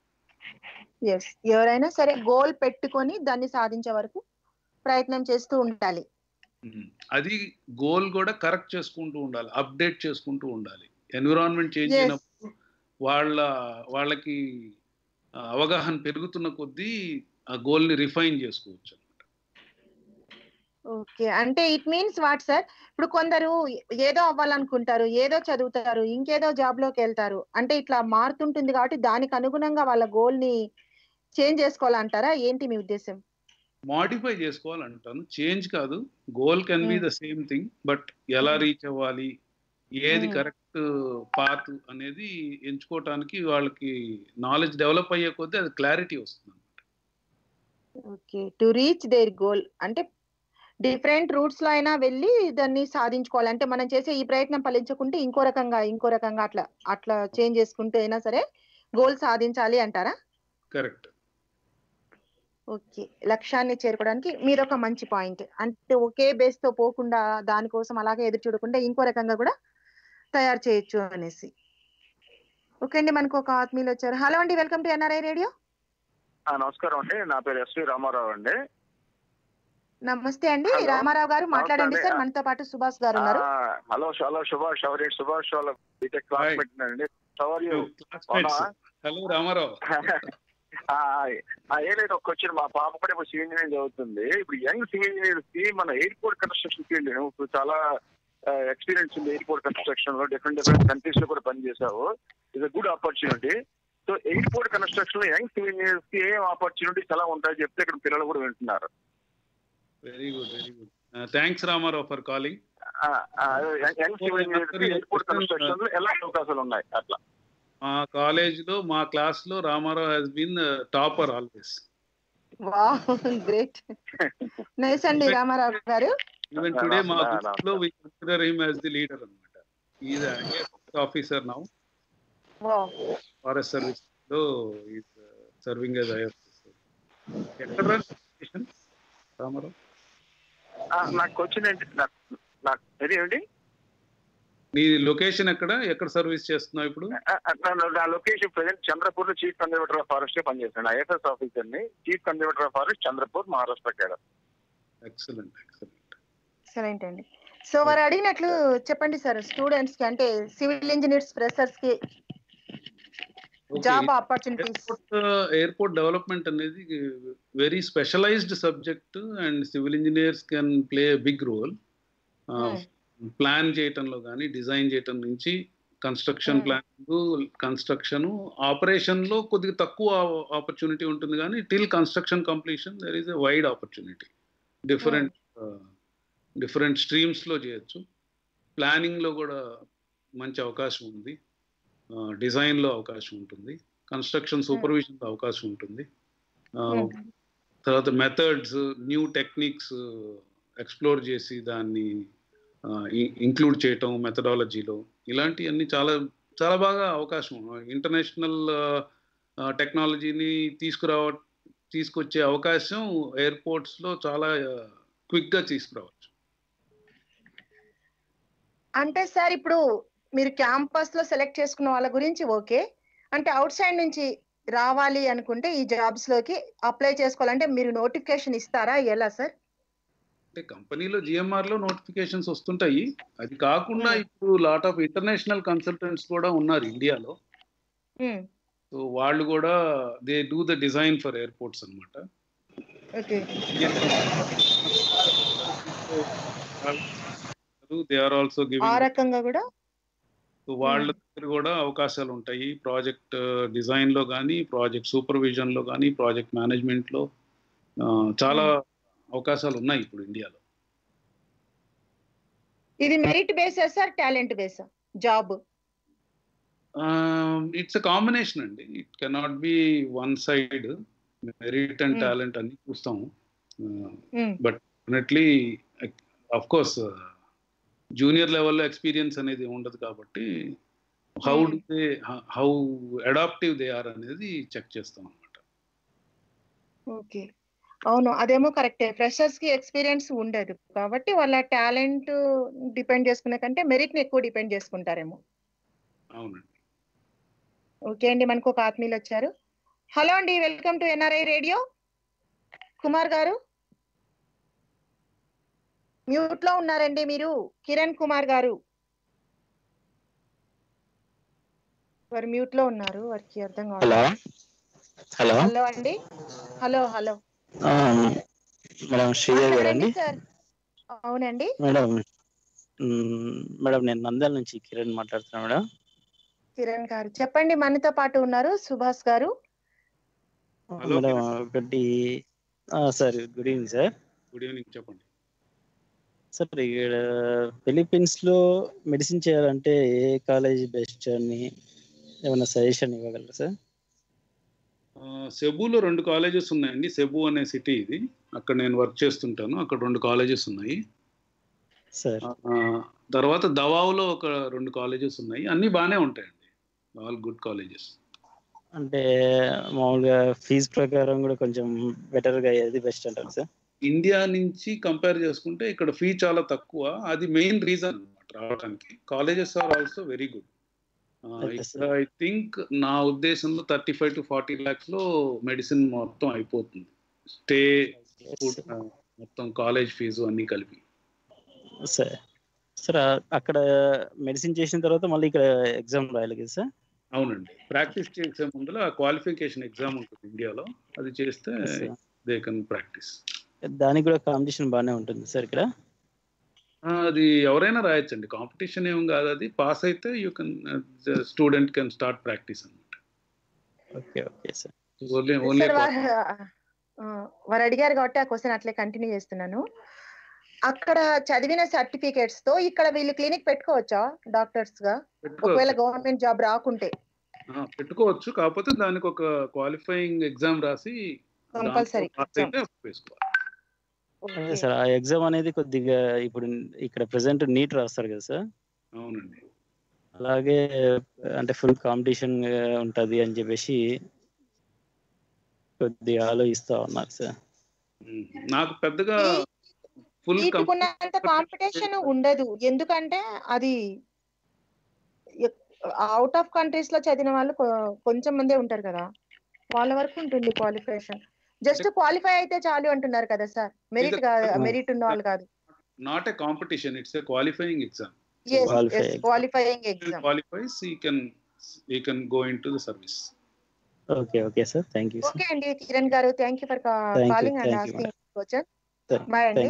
ఎవరైనా సరే గోల్ పెట్టుకొని దాన్ని సాధించే వరకు ప్రయత్నం చేస్తూ ఉండాలి. అది గోల్ కూడా కరెక్ట్ చేసుకుంటూ ఉండాలి, అప్డేట్ చేసుకుంటూ ఉండాలి. ఎన్విరాన్మెంట్ చేంజ్ అయినప్పుడు వాళ్ళకి అవగాహన పెరుగుతున్న కొద్దీ ఆ గోల్ ని రిఫైన్ చేసుకోవచ్చు. ఓకే, అంటే ఇట్ మీన్స్ వాట్ సార్, ఇప్పుడు కొందరు ఏదో అవ్వాలనుకుంటారు, ఏదో చదువుతారు, ఇంకేదో జాబ్ లోకి వెళ్తారు, అంటే ఇట్లా మారుతుంటుంది కాబట్టి దానికి అనుగుణంగా వాళ్ళ గోల్ ని చేంజ్ చేసుకోవాలంటారా? ఏంటి మీ ఉద్దేశం? మాడిఫై చేసుకోవాలంటాను, చేంజ్ కాదు. Goal can be the same thing, but ఎలా రీచ్ అవ్వాలి, ఏది కరెక్ట్ పాత్ అనేది ఎంచుకోవటానికి వాళ్ళకి నాలెడ్జ్ డెవలప్ అయ్యే కొద్దీ అది క్లారిటీ వస్తుంది. Okay, to reach their goal అంటే డిఫరెంట్ రూట్స్ లో అయినా వెళ్ళి దాన్ని సాధించుకోవాలి. అంటే మనం చేసే ఈ ప్రయత్నం ఫలించకుంటే ఇంకో రకంగా అట్లా చేంజ్ చేసుకుంటూ అయినా సరే గోల్ సాధించాలి అంటారా? కరెక్ట్. ఓకే, లక్ష్యాన్ని చేరుకోవడానికి మీరు ఒక మంచి పాయింట్. అంటే ఒకే బేస్ తో పోకుండా దానికోసం అలాగే ఎదురు చూడకుండా ఇంకో రకంగా కూడా తయారు చేయొచ్చు అనేసి. ఓకే అండి, మనకు ఒక ఆత్మీయులు వచ్చారు. హలో అండి, వెల్కమ్ టు ఎన్ఆర్ఐ రేడియో. నమస్కారం అండి, నా పేరు ఎస్వి రామారావు అండి. నమస్తే అండి రామారావు గారు, మాట్లాడండి సార్. మనతో పాటు సుభాష్ గారు ఉన్నారు. హలో సుభాష్ సుభాష్ వాళ్ళ బీటెక్ క్లాస్మేట్ అండి. హలో రామారావు. ఏదైతే ఒక క్వశ్చన్, మా పాప కూడా ఇప్పుడు సివిల్ ఇంజనీరింగ్ చదువుతుంది. ఇప్పుడు యంగ్ సివిల్ ఇంజనీర్స్ కి మన ఎయిర్పోర్ట్ కన్స్ట్రక్షన్ ఫీల్డ్ ఇప్పుడు చాలా ఎక్స్పీరియన్స్ ఉంది. ఎయిర్పోర్ట్ కన్స్ట్రక్షన్ లో డిఫరెంట్ కంట్రీస్ లో కూడా పనిచేసావు. It's a good opportunity. So airport construction లో యంగ్ సివిల్ ఇంజనీర్స్ కి ఏం ఆపర్చునిటీస్ ఎలా ఉంటాయో చెప్తే ఇక్కడ పిల్లలు కూడా వింటున్నారు. Very good, very good. Thanks Ramarao for calling. Young civil engineers కి ఎయిర్పోర్ట్ కన్స్ట్రక్షన్ లో ఎలా అవకాశాలు ఉన్నాయి అట్లా? మా కాలేజ్ లో, మా క్లాస్ లో Ramarao has been topper always. Wow, great, nice అండి రామారావు గారు. ఈవెన్ టుడే మా గ్రూప్ లో we consider him as the leader అన్నమాట. He is a officer now. Wow, forest service లో is serving as I officer. ఎక్కడ రామారావు? నాకు క్వశ్చన్ ఏంటి, నాకు ఏంటి నీ లొకేషన్ ఎక్కడ సర్వీస్ చేస్తున్నావు ఇప్పుడు? నా లొకేషన్ ప్రెసెంట్ చంద్రపూర్ లో చీఫ్ కన్జర్వేటర్ ఆఫ్ ఫారెస్ట్ పనిచేస్తాను. ఐఎఫ్ఎస్ ఆఫీసర్ ని, chief conservator of forest Chandrapur, Maharashtra cadre. Excellent, excellent, excellent అండి. సో వారు అడిగినట్లు చెప్పండి సార్, స్టూడెంట్స్ కి అంటే సివిల్ ఇంజనీర్స్ ఫ్రెషర్స్ కి జాబ్ ఆపర్చునిటీస్. ఎయిర్పోర్ట్ డెవలప్మెంట్ అనేది very specialised subject and civil engineers can play big role. Plan చేయటంలో కానీ, డిజైన్ చేయటం నుంచి కన్స్ట్రక్షన్ ప్లానింగ్, కన్స్ట్రక్షన్, ఆపరేషన్ లో కొద్దిగా తక్కువ ఆపర్చునిటీ ఉంటుంది, కానీ till construction completion there is a wide opportunity. Different streams లో చేయొచ్చు. ప్లానింగ్ లో కూడా మంచి అవకాశం ఉంది, డిజైన్ లో అవకాశం ఉంటుంది, కన్స్ట్రక్షన్ సూపర్విజన్ లో అవకాశం ఉంటుంది. తర్వాత మెథడ్స్, న్యూ టెక్నిక్స్ ఎక్స్ప్లోర్ చేసి దాన్ని ఇంక్లూడ్ చేయటం మెథడాలజీలో, ఇలాంటివన్నీ చాలా చాలా బాగా అవకాశం. ఇంటర్నేషనల్ టెక్నాలజీని తీసుకొచ్చే అవకాశం ఎయిర్పోర్ట్స్ లో చాలా క్విక్ గా తీసుకురావచ్చు. అంటే సార్ ఇప్పుడు మీరు క్యాంపస్ లో సెలెక్ట్ చేసుకున్న వాళ్ళ గురించి ఓకే, అంటే అవుట్ సైడ్ నుంచి రావాలి అనుకుంటే ఈ జాబ్స్ లోకి అప్లై చేసుకోవాలంటే మీరు నోటిఫికేషన్ ఇస్తారా, ఎలా సార్? అంటే కంపెనీలో జిఎంఆర్ లో నోటిఫికేషన్స్ వస్తుంటాయి. అది కాకుండా ఇప్పుడు లాట్ ఆఫ్ ఇంటర్నేషనల్ కన్సల్టెంట్స్ కూడా ఉన్నారు ఇండియాలో. సో వాళ్ళు కూడా they do the design for airports అన్నమాట. దే ఆర్ ఆల్సో గివింగ్ ఆ రకంగా కూడా. సో వాళ్ళ దగ్గర కూడా అవకాశాలు ఉంటాయి. ప్రాజెక్ట్ డిజైన్ లో కానీ, ప్రాజెక్ట్ సూపర్విజన్ లో కానీ, ప్రాజెక్ట్ మేనేజ్మెంట్ లో చాలా అవకాశాలు ఉన్నాయి ఇప్పుడు ఇండియాలో. ఇది మెరిట్ బేసా సార్, టాలెంట్ బేసా జాబ్? ఇట్స్ అ కాంబినేషన్ అండి. It cannot be one side. Merit and talent అన్ని చూస్తాము. But definitely of course junior లెవెల్లో ఎక్స్పీరియన్స్ అనేది ఉండదు కాబట్టి హౌ అడాప్టివ్ దే ఆర్ అనేది చెక్ చేస్తాం అనమాట. ఓకే, అవును, అదేమో కరెక్టే. ఫ్రెషర్స్ కి ఎక్స్పీరియన్స్ ఉండదు కాబట్టి వాళ్ళ టాలెంట్ డిపెండ్ చేసుకునే కంటే మెరిట్ ని ఎక్కువ డిపెండ్ చేసుకుంటారేమో. అవునండి. ఓకే అండి, మనకు ఒక ఆత్మీయులు వచ్చారు. హలో అండి, welcome to NRI radio. Kumar గారు మ్యూట్ లో ఉన్నారండి మీరు. కిరణ్ కుమార్ గారు వారు మ్యూట్ లో ఉన్నారు, వారికి అర్థం కాదు. హలో హలో అండి. హలో హలో మేడం శ్రీదేవి గారు అండి? సార్ అవునండి మేడం. మేడం నేను నంద్యాల నుంచి కిరణ్ మాట్లాడుతున్నా మేడం. కిరణ్ గారు చెప్పండి. మనతో పాటు ఉన్నారు సుభాష్ గారు. మేడం ఒకటి sir, good evening sir. Good evening, చెప్పండి సార్. ఇక్కడ ఫిలిప్పీన్స్ లో మెడిసిన్ చేయాలంటే ఏ కాలేజ్ బెస్ట్ అని ఏమైనా సజెషన్ ఇవ్వగలరా సార్? సెబులో 2 కాలేజెస్ ఉన్నాయండి. సెబు అనే సిటీ ఇది, అక్కడ నేను వర్క్ చేస్తుంటాను. అక్కడ 2 కాలేజెస్ ఉన్నాయి సార్. తర్వాత దవావులో ఒక 2 కాలేజెస్ ఉన్నాయి. అన్ని బాగానే ఉంటాయండి, ఆల్ గుడ్ కాలేజెస్. అంటే మామూలుగా ఫీజు ప్రకారం కూడా కొంచెం బెటర్గా ఏది బెస్ట్ అంటారు సార్? ఇండియా నుంచి కంపేర్ చేసుకుంటే ఇక్కడ ఫీ చాలా తక్కువ. అది మెయిన్ రీజన్ అన్నమాట రావడానికి. Colleges are also very good. ఇక్కడ ఐ థింక్ నా ఉద్దేశంలో 35 to 40 lakhs లో మెడిసిన్ మొత్తం అయిపోతుంది. స్టే, ఫుడ్, మొత్తం కాలేజ్ ఫీజు అన్ని కలిపి. సార్ సార్ అక్కడ మెడిసిన్ చేసిన తర్వాత మళ్ళీ ఇక్కడ ఎగ్జామ్ రాయాలి కదా సార్? అవునండి, ప్రాక్టీస్ చేసే ముందు ఆ క్వాలిఫికేషన్ ఎగ్జామ్ ఉంటుంది ఇండియాలో, అది చేస్తే దే కెన్ ప్రాక్టీస్. దానికి కూడా కాంపిటీషన్ బాగానే ఉంటుంది సార్ ఇక్కడ? అది ఎవరైనా రాయొచ్చండి, కాంపిటీషన్ ఏం కాదు. అది పాస్ అయితే you can, student can start practice అన్నమాట. Okay okay sir. వారు అడిగారు కాబట్టి ఆ క్వశ్చన్ అట్లే కంటిన్యూ చేస్తున్నాను. అక్కడ చదివిన సర్టిఫికేట్స్ తో ఇక్కడ వీళ్ళు క్లినిక్ పెట్టుకోవచ్చా డాక్టర్స్ గా, ఒకవేళ గవర్నమెంట్ జాబ్ రాకుంటే? పెట్టుకోవచ్చు, కాకపోతే దానికి ఒక క్వాలిఫైయింగ్ ఎగ్జామ్ రాసి కంపల్సరీ సార్. ఆ ఎగ్జామ్ అనేది కొద్దిగా ఇప్పుడు ఇక్కడ ప్రెసెంట్ నీట్ రాస్తారు కదా సార్? అవునండి. అలాగే అంటే ఫుల్ కాంపిటీషన్ ఉంటది అని చెప్పేసి కొద్దిగా ఆలోచిస్తా ఉన్నారు సార్. నాకు పెద్దగా ఫుల్ కాంపిటీషన్ ఉండదు, ఎందుకంటే అది అవుట్ ఆఫ్ కంట్రీస్ లో చదివిన వాళ్ళు కొంచెం మందే ఉంటారు కదా, వాళ్ళ వరకు ఉంటుంది క్వాలిఫికేషన్. జస్ట్ క్వాలిఫై అయితే చాలు అంటున్నారు కదా సార్. మెరిట్ ఉన్న వాళ్ళు కాదు. Not a competition, it's a qualifying exam. Qualifying exam. Qualifies, he can go into the service. Okay sir, thank you. Okay అండి కిరణ్ గారు, thank you for calling and asking question. Bye అండి.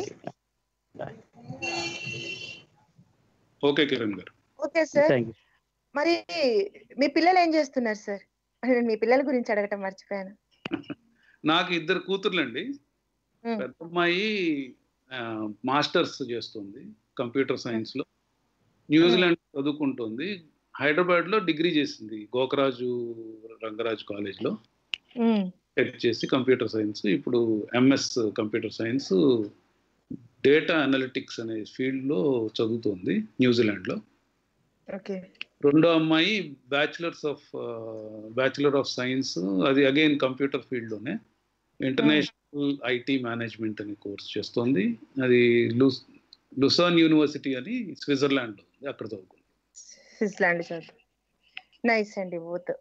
Okay Kiran గారు. Okay sir. మరి మీ పిల్లలు ఏం చేస్తున్నారు sir? మీ పిల్లల గురించి అడగటం మర్చిపోయాను. నాకు 2 కూతుర్లండి. పెద్ద అమ్మాయి మాస్టర్స్ చేస్తుంది కంప్యూటర్ సైన్స్ లో, న్యూజిలాండ్ చదువుకుంటుంది. హైదరాబాద్ లో డిగ్రీ చేసింది గోకరాజు రంగరాజు కాలేజ్ లో చేసి కంప్యూటర్ సైన్స్. ఇప్పుడు MS computer science data analytics అనే ఫీల్డ్ లో చదువుతుంది న్యూజిలాండ్ లో. రెండో అమ్మాయి బ్యాచులర్ ఆఫ్ సైన్స్, అది అగైన్ కంప్యూటర్ ఫీల్డ్ లోనే, ఇంటర్నేషనల్ ఐటీ మేనేజ్మెంట్ అనే కోర్స్ చేస్తుంది. అది లుసాన్ యూనివర్సిటీ అని స్విట్జర్లాండ్ లో ఉంది, అక్కడ చదువుకుంది. స్విట్జర్లాండ్ చదువు. నైస్ అండి బోత్.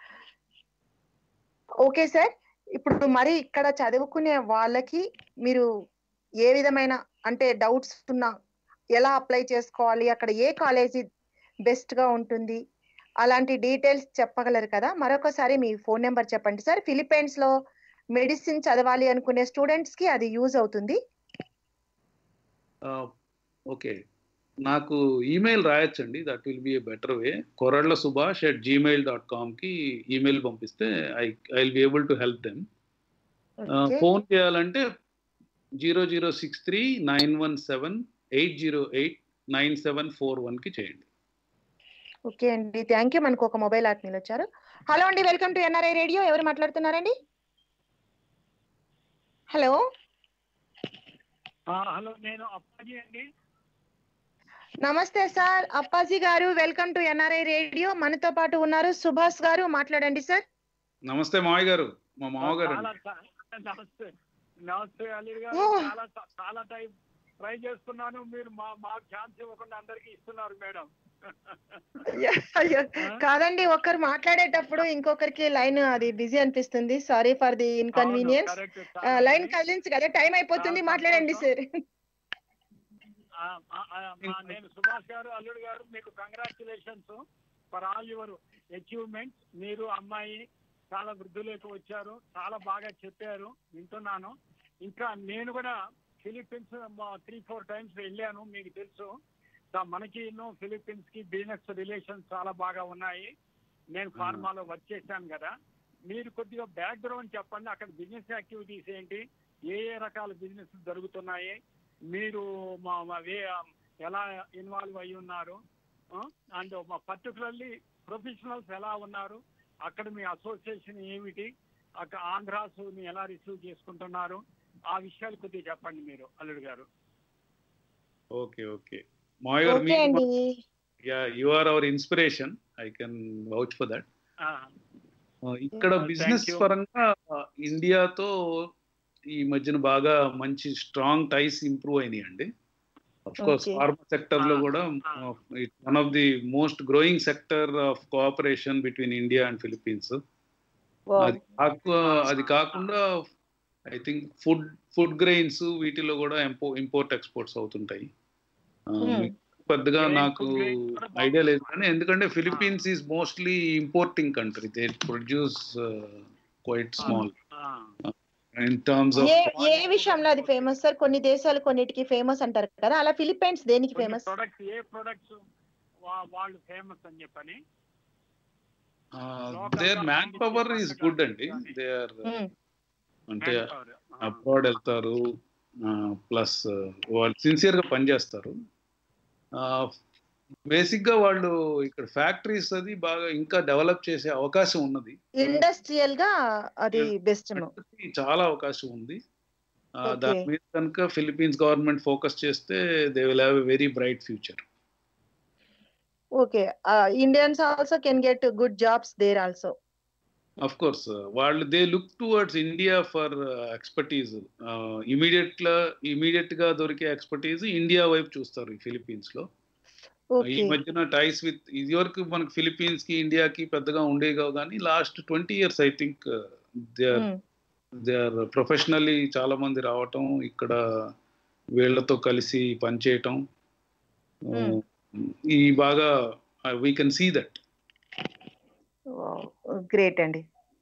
ఓకే సార్, ఇప్పుడు మరి ఇక్కడ చదువుకునే వాళ్ళకి మీరు ఏ విధమైన అంటే డౌట్స్ ఉన్నా ఎలా అప్లై చేసుకోవాలి, అక్కడ ఏ కాలేజీ బెస్ట్ గా ఉంటుంది, అలాంటి డీటెయిల్స్ చెప్పగలరు కదా? మరొకసారి మీ ఫోన్ నెంబర్ చెప్పండి సార్. ఫిలిప్పైన్స్ లో మెడిసిన్ చదవాలి అనుకునే స్టూడెంట్స్ కి అది యూజ్ అవుతుంది. ఓకే, నాకు ఈమెయిల్ రాయొచ్చండి, that will be a better way. koradlasubash@gmail.com కి ఈమెయిల్ పంపిస్తే I will be able to help them. Phone చేయాలంటే 00639178089741 కి చేయండి. ఓకే అండి, థ్యాంక్ యూ. మనకు ఒక మొబైల్ ఆత్మీయులు వచ్చారు. హలో అండి, వెల్కమ్ టు ఎన్ఆర్ఐ రేడియో. ఎవరు మాట్లాడుతున్నారండి? హలో. హలో, నేను అప్పాజీ అండి. నమస్తే సార్, అప్పాజీ గారు, వెల్కమ్ టు ఎన్ఆర్ఐ రేడియో. మనతో పాటు ఉన్నారు సుభాష్ గారు, మాట్లాడండి సార్. నమస్తే మావయ్య గారు, మా మామగారు. నమస్తే నమస్తే అలీ గారు. చాలా చాలా టైం ట్రై చేస్తున్నాను, మీరు మాకు ఛాన్స్ ఇవ్వకుండా అందరికి ఇస్తున్నారు మేడం. అయ్యో కాదండి, ఒక్కరు మాట్లాడేటప్పుడు ఇంకొకరికి లైన్ అది బిజీ అనిపిస్తుంది. Sorry for the inconvenience. Line కదిలించి కదా, టైం అయిపోతుంది, మాట్లాడండి సార్. నేను సుభాష్ గారు, అల్లుడు గారు, మీకు congratulations for all your achievements. మీరు అమ్మాయి చాలా వృద్ధులకు వచ్చారు, చాలా బాగా చెప్పారు, వింటున్నాను. ఇంకా నేను కూడా ఫిలిప్పీన్స్ 3-4 టైమ్స్ వెళ్ళాను, మీకు తెలుసు. మనకి ఫిలిప్పీన్స్ కి బిజినెస్ రిలేషన్స్ చాలా బాగా ఉన్నాయి. నేను ఫార్మాలో వర్క్ చేశాను కదా. మీరు కొద్దిగా బ్యాక్గ్రౌండ్ చెప్పండి, అక్కడ బిజినెస్ యాక్టివిటీస్ ఏంటి, ఏ రకాల బిజినెస్ జరుగుతున్నాయి, మీరు ఎలా ఇన్వాల్వ్ అయి ఉన్నారు, అండ్ పర్టికులర్లీ ప్రొఫెషనల్స్ ఎలా ఉన్నారు, అక్కడ మీ అసోసియేషన్ ఏమిటి, అక్కడ ఆంధ్రాస్ ఎలా రిసీవ్ చేసుకుంటున్నారు, ఆ విషయాలు కొద్దిగా చెప్పండి మీరు, అల్లుడు గారు. ఓకే ఓకే మావయ్య గారు, you are our inspiration. I can vouch for that. ఇక్కడ బిజినెస్ పరంగా ఇండియాతో ఈ మధ్యన బాగా మంచి స్ట్రాంగ్ టైస్ ఇంప్రూవ్ అయినాయి అండి. అఫ్ కోర్స్ ఫార్మా సెక్టర్ లో కూడా one of the most growing sector of cooperation between India and Philippines. అది కాకుండా ఐ థింక్ ఫుడ్ గ్రెయిన్స్ వీటిలో కూడా ఇంపోర్ట్ ఎక్స్పోర్ట్స్ అవుతుంటాయి. పెద్దగా నాకు ఐడియా లేదు కానీ, ఎందుకంటే Philippines is mostly importing country. They produce quite small in terms of. ఏ విషయంలో అది ఫేమస్ సార్? కొన్ని దేశాలు కొన్నిటికి ఫేమస్ అంటారు కదా, అలా ఫిలిప్పీన్స్ దేనికి ఫేమస్? ప్రొడక్ట్స్ వాళ్ళు ఫేమస్ అని చెప్పని. Their manpower is good అండి. దే ఆర్ అంటే అబ్రాడ్ వెళ్తారు, ప్లస్ వాళ్ళు సిన్సియర్ గా పనిచేస్తారు. బేసిక్ గా వాళ్ళు ఇక్కడ ఫ్యాక్టరీస్ అది బాగా ఇంకా డెవలప్ చేసే అవకాశం ఉన్నది. ఇండస్ట్రియల్ గా అది బెస్ట్, చాలా అవకాశం ఉంది. దాని మీద కనుక ఫిలిప్పీన్స్ గవర్నమెంట్ ఫోకస్ చేస్తే they will have a very bright future. Okay, Indians also can get good jobs there also. Of course, వాళ్ళు they look towards India for expertise. Immediate గా దొరికే ఎక్స్పర్టీజ్ ఇండియా వైపు చూస్తారు ఈ ఫిలిప్పీన్స్ లో. ఈ మధ్యన టైస్ విత్ ఇది వరకు మనకి ఫిలిప్పీన్స్ కి ఇండియాకి పెద్దగా ఉండేగా, కానీ last 20 years I think they are professionally చాలా మంది రావటం, ఇక్కడ వీళ్ళతో కలిసి పనిచేయటం, ఈ బాగా we can see that. Great అండి.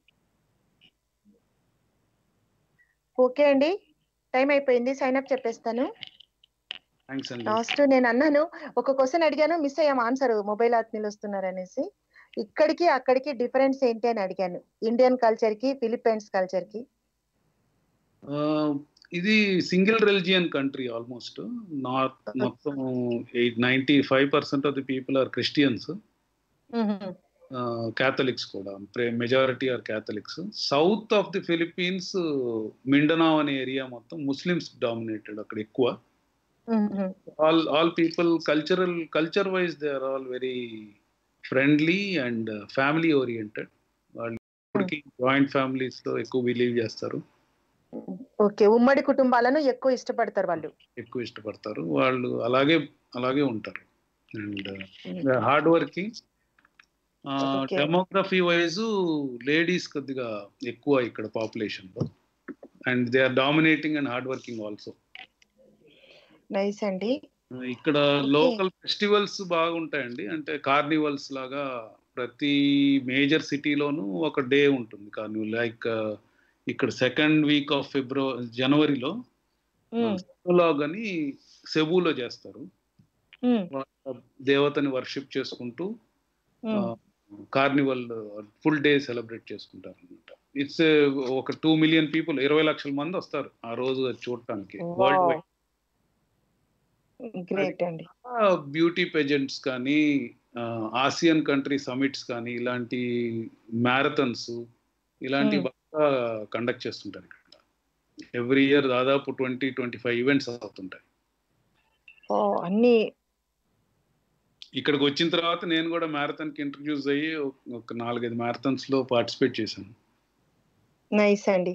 ఓకే అండి, టైం అయిపోయింది, సైన్ అప్ చెప్పేస్తాను. లాస్ట్ నేను అన్నాను, ఒక క్వశ్చన్ అడిగాను, మిస్ అయ్యాం ఆన్సర్, మొబైల్ ఆత్మీయులు వస్తున్నారు అనేసి. ఇక్కడికి అక్కడికి డిఫరెన్స్ ఏంటి అని అడిగాను, ఇండియన్ కల్చర్ కి ఫిలిప్పైన్స్ కల్చర్ కి. ఇది single religion country almost. North మొత్తం 95% of the people are Christians, Catholics కూడా majority are Catholics. South of the Philippines Mindanao అనే ఏరియా మొత్తం ముస్లిమ్స్ డామినేటెడ్, అక్కడ ఎక్కువ. All people culture wise they are all very friendly and family oriented. వాళ్ళు joint families లో ఎక్కువ believe చేస్తారు. Okay, ఉమ్మడి కుటుంబాలను ఎక్కువ ఇష్టపడతారు వాళ్ళు. వాళ్ళు అలాగే ఉంటారు. And hard working. Demography wise ladies కొద్దిగా ఎక్కువ ఇక్కడ పాపులేషన్ లో, and they are dominating and hard working also. Nice అండి. ఇక్కడ లోకల్ ఫెస్టివల్స్ బాగుంటాయండి, అంటే కార్నివల్స్ లాగా ప్రతి మేజర్ సిటీలోనూ ఒక డే ఉంటుంది కార్నివల్. లైక్ ఇక్కడ 2nd week of జనవరిలో అని సెబులో చేస్తారు. దేవతని వర్షిప్ చేసుకుంటూ కార్నివల్ ఫుల్ డే సెలబ్రేట్ చేసుకుంటారు అనమాట. ఇట్స్ ఒక 2 million people, 20 లక్షల మంది వస్తారు ఆ రోజు చూడటానికి వరల్డ్ వైడ్. గ్రేట్ అండి. బ్యూటీ పెజెంట్స్ కానీ ఆసియన్ కంట్రీ సమిట్స్ కానీ ఇలాంటి మ్యారథన్స్ ఇలాంటి బాగా కండక్ట్ చేస్తుంటారు ఇక్కడ. ఎవ్రీ ఇయర్ దాదాపు 20-25 ఈవెంట్స్ అవుతుంటాయి. అన్ని ఇక్కడికి వచ్చిన తర్వాత నేను కూడా మ్యారథాన్ కి ఇంట్రడ్యూస్ అయ్యి ఒక 4-5 మ్యారథాన్స్ లో పార్టిసిపేట్ చేశాను. నైస్ అండి.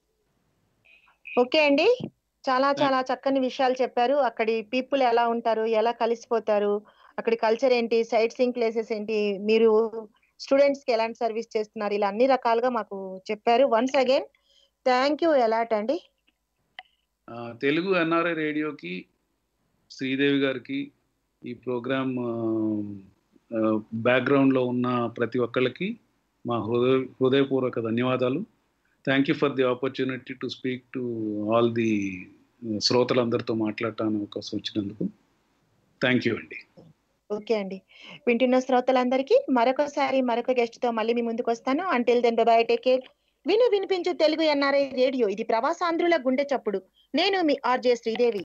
ఓకే అండి, చాలా చాలా చక్కని విషయాలు చెప్పారు. అక్కడి పీపుల్ ఎలా ఉంటారు, ఎలా కలిసిపోతారు, అక్కడి కల్చర్ ఏంటి, సైట్ సీయింగ్ ప్లేసెస్ ఏంటి, మీరు స్టూడెంట్స్ కి ఎలాంటి సర్వీస్ చేస్తున్నారు, ఇలా అన్ని రకాలుగా మాకు చెప్పారు. Once again thank you a lot అండి. తెలుగు ఎన్ఆర్ఐ రేడియోకి, శ్రీదేవి గారికి, ఈ ప్రోగ్రామ్ బ్యాక్గ్రౌండ్ లో ఉన్న ప్రతి ఒక్కళ్ళకి మా హృదయపూర్వక ధన్యవాదాలు. Thank you for the opportunity to speak to all the శ్రోతలందరితో మాట్లాడటానికి అవకాశం వచ్చినందుకు థ్యాంక్ యూ అండి. ఓకే అండి, వింటున్న శ్రోతలందరికీ మరొకసారి మరొక గెస్ట్ తో మళ్ళీ మీ ముందుకు వస్తాను. Until then bye take care. వినిపించు తెలుగు ఎన్ఆర్ఐ రేడియో, ఇది ప్రవాసాంధ్రుల గుండె చప్పుడు. నేను మీ ఆర్జే శ్రీదేవి.